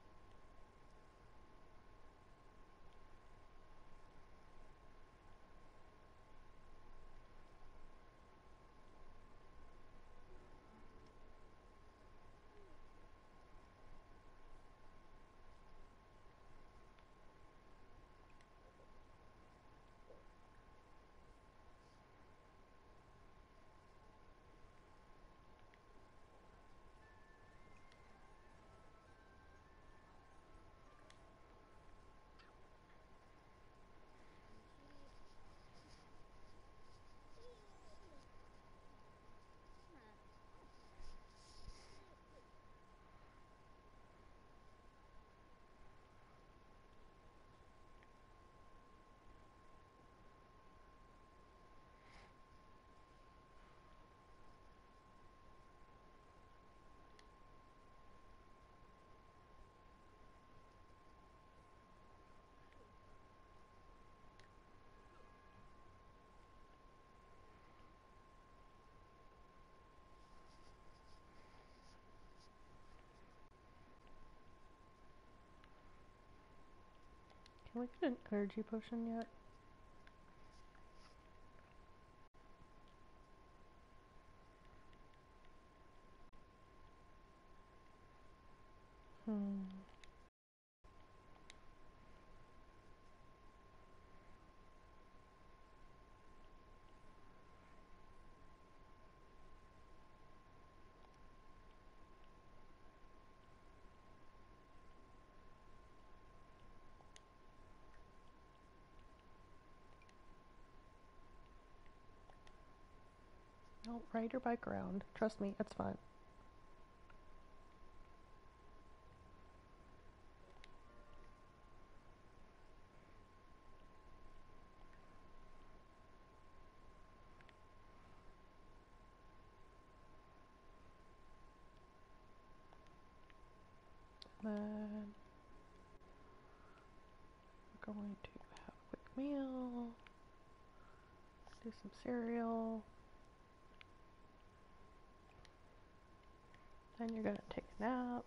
A: Can we get an energy potion yet? Hmm. No, ride your bike around. Trust me, it's fun. Then we're going to have a quick meal, do some cereal, then you're gonna take a nap.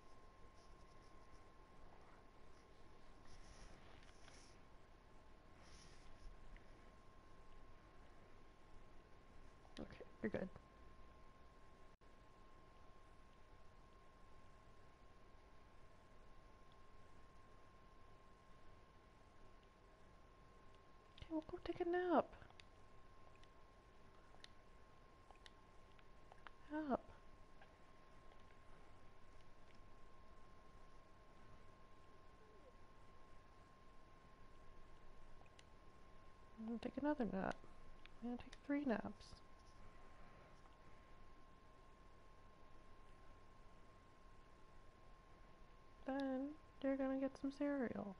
A: Okay, you're good. Okay, we'll go take a nap. Nap. I'm gonna take another nap. I'm gonna take three naps. Then you're gonna get some cereal.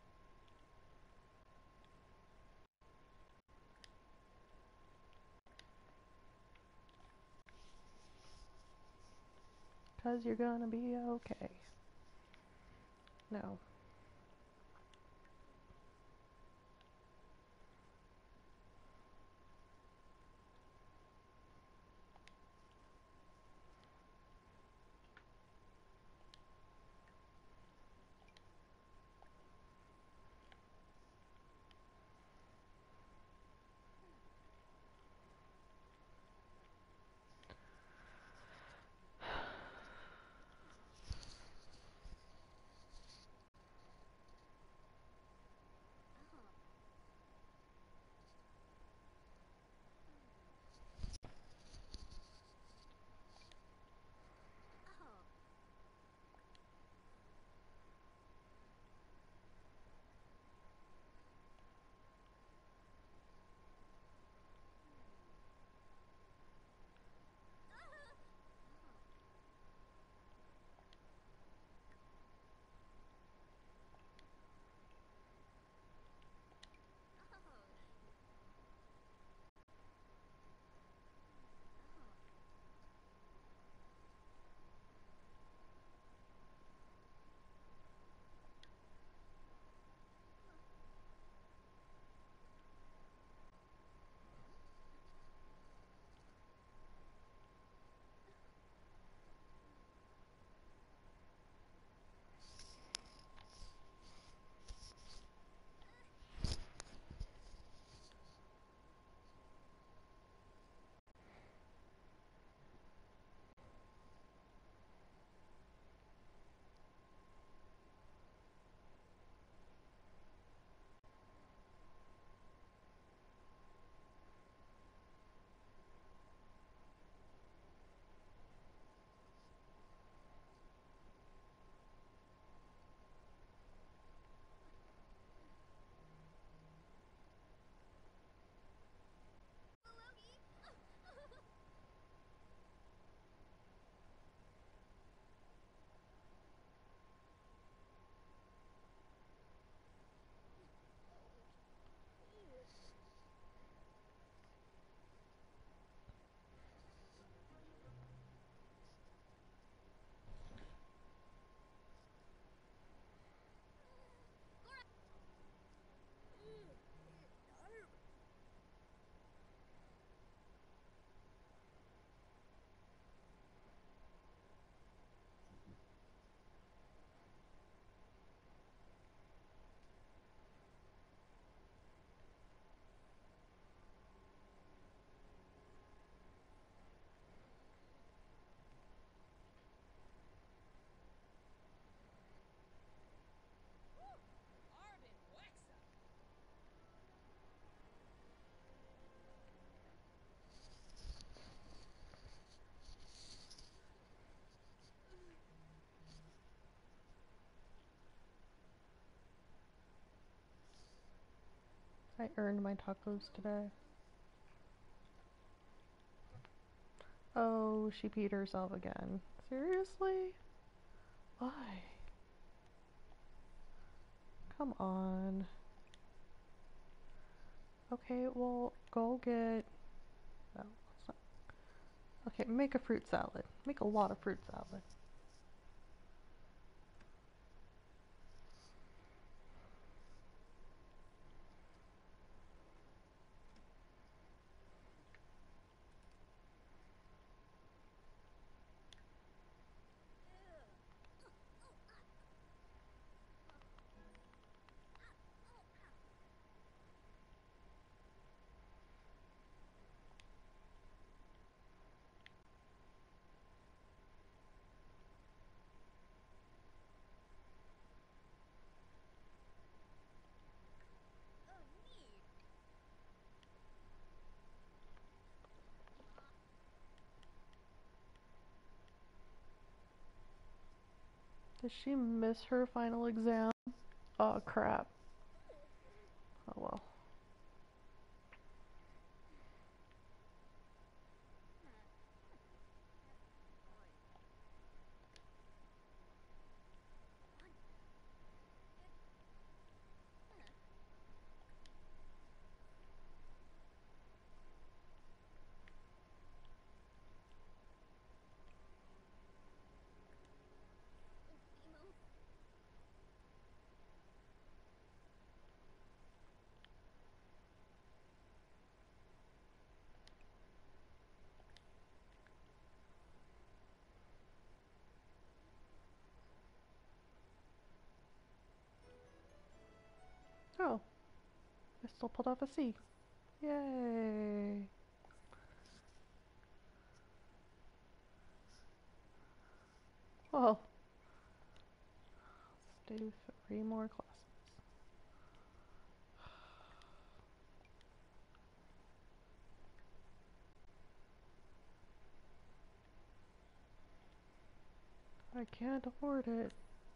A: Cause you're gonna be okay. No. I earned my tacos today. Oh, she peed herself again. Seriously? Why? Come on. Okay, well, go get... No, that's not... Okay, make a fruit salad. Make a lot of fruit salad. Did she miss her final exam? Oh, crap. Oh, well. Oh. I still pulled off a C. Yay. Well. Let's do three more classes. I can't afford it.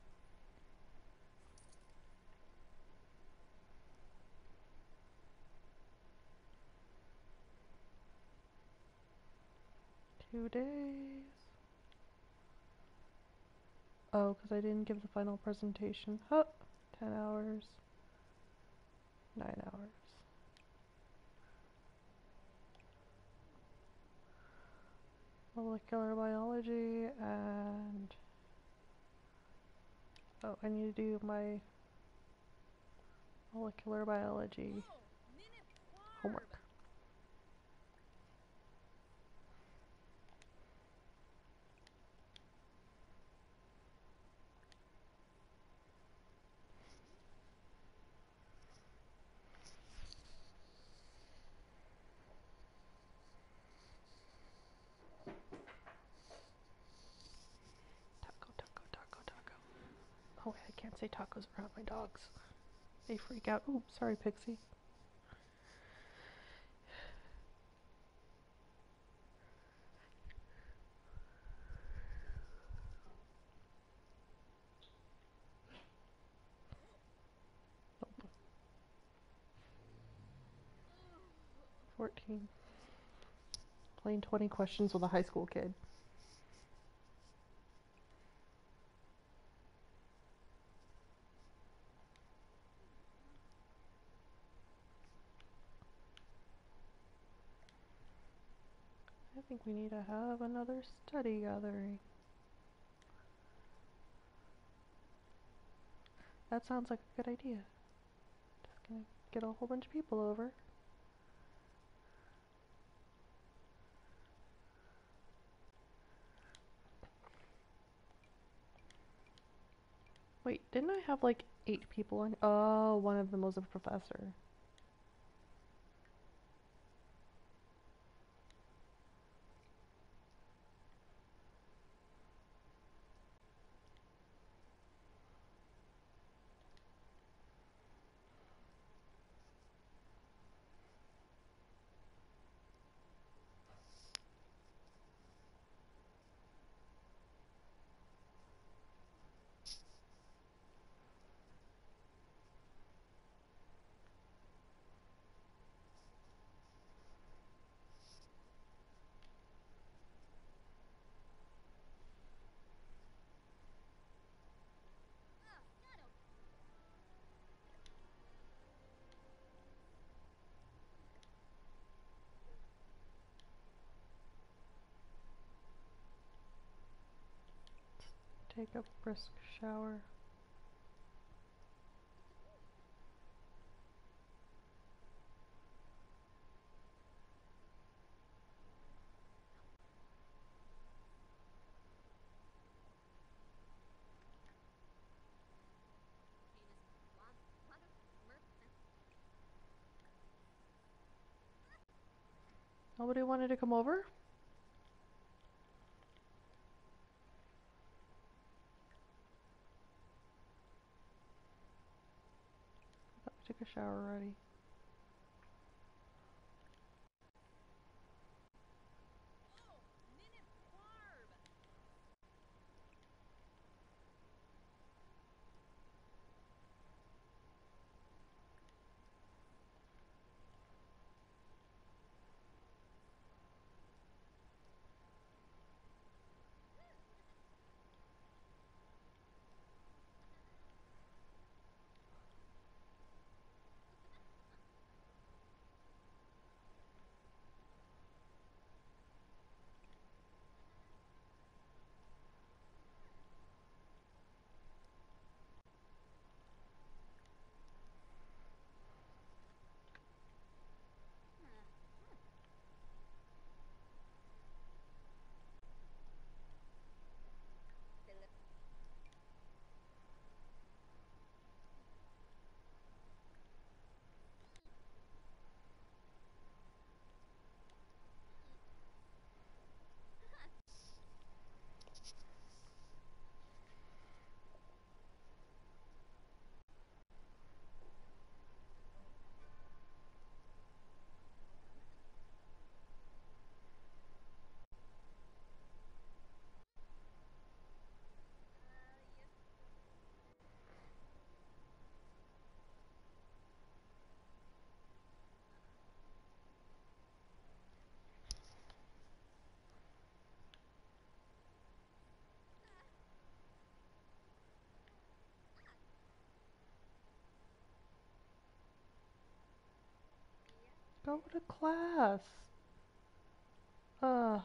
A: Two days. Oh, because I didn't give the final presentation. Huh. Ten hours. Nine hours. Molecular biology and... Oh, I need to do my molecular biology homework. Taco, taco, taco, taco. Oh wait, I can't say tacos around my dogs. They freak out. Ooh, sorry, Pixie. fourteen. Playing twenty questions with a high school kid. I think we need to have another study gathering. That sounds like a good idea. Just gonna get a whole bunch of people over. Wait, didn't I have like eight people in? Oh, one of them was a professor. take a brisk shower. Nobody wanted to come over? I thought we took a shower already. Go to class. Ugh.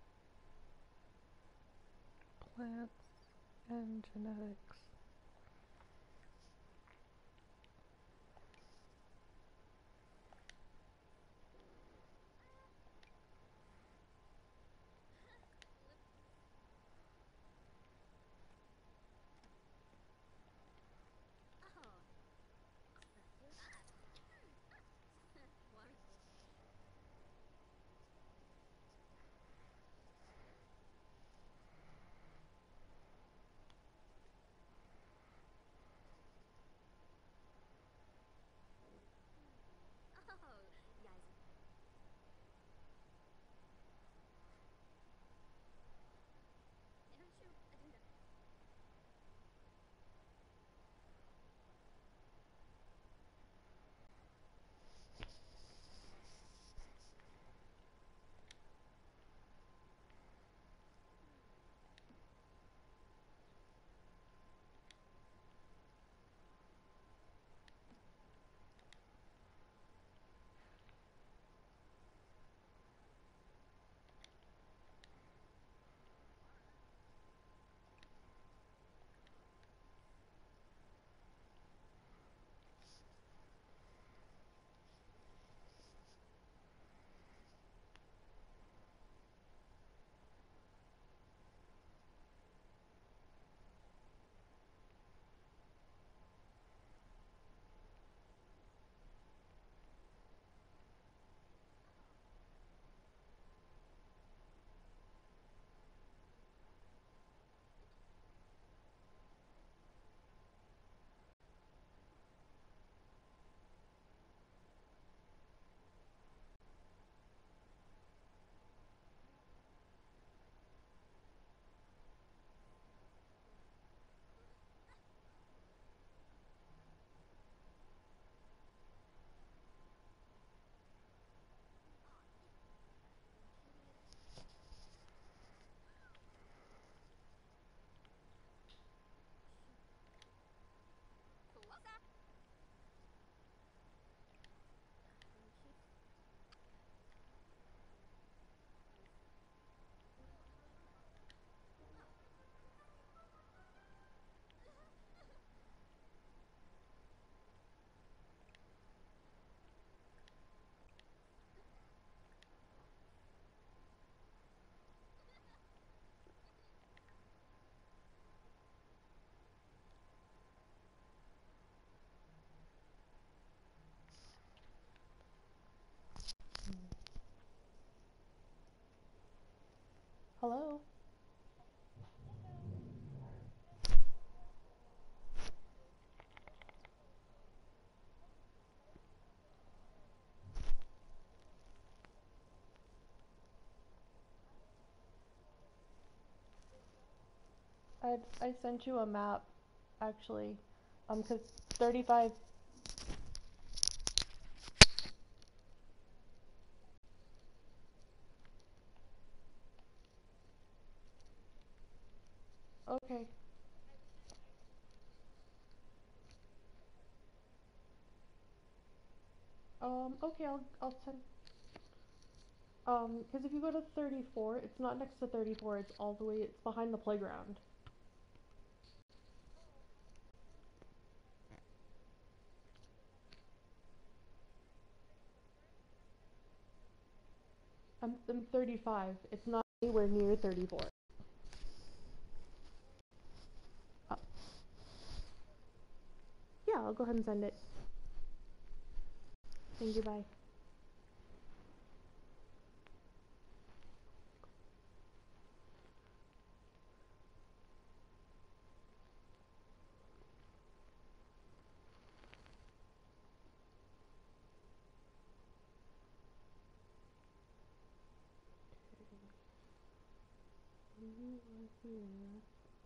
A: Plants and genetics. Hello? I I sent you a map, actually. Um, cause thirty-five. Okay. Um, okay, I'll I'll send. Um, cause if you go to thirty-four, it's not next to thirty-four. It's all the way. It's behind the playground. I'm I'm thirty-five. It's not anywhere near thirty-four. Uh, yeah, I'll go ahead and send it. Thank you. Bye. You are here.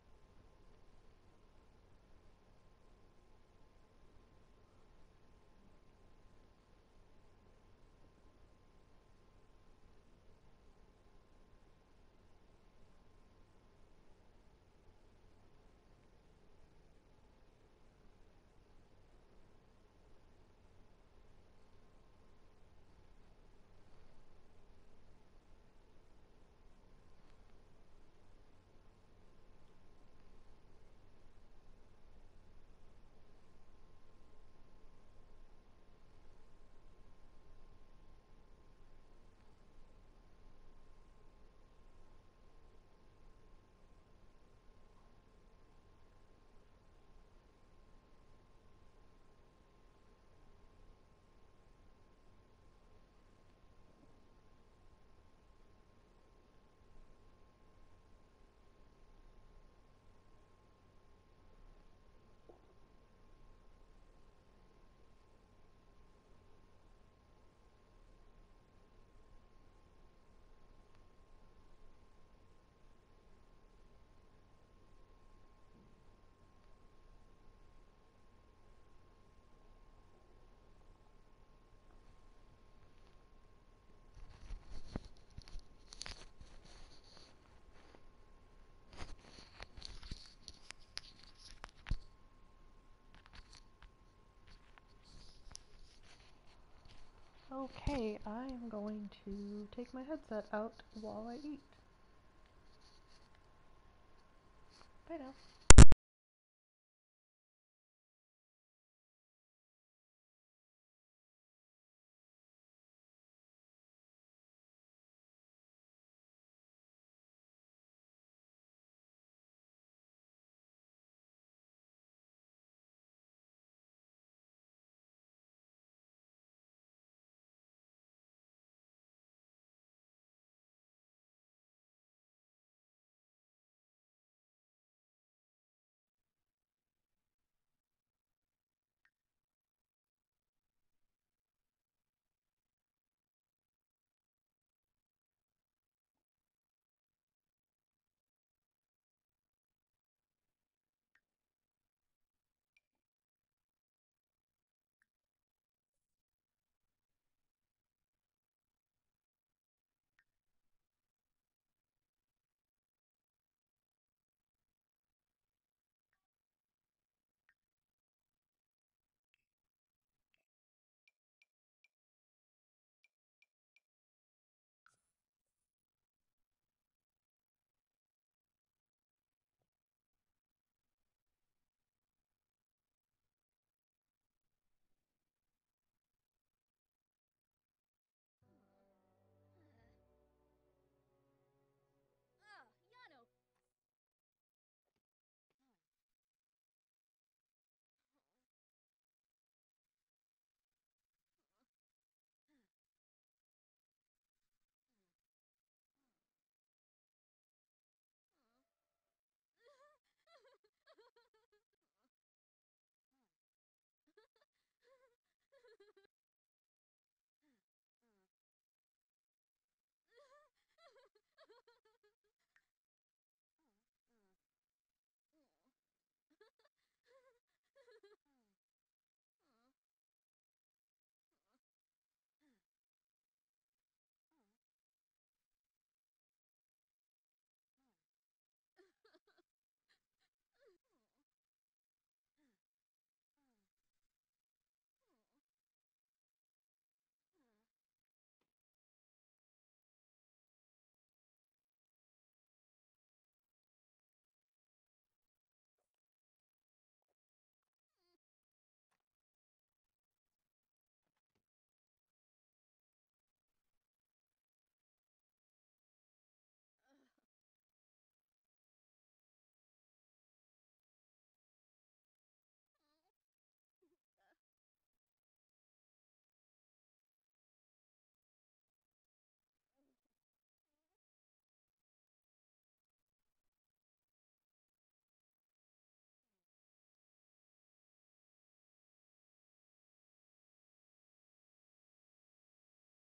A: Okay, I am going to take my headset out while I eat. Bye now.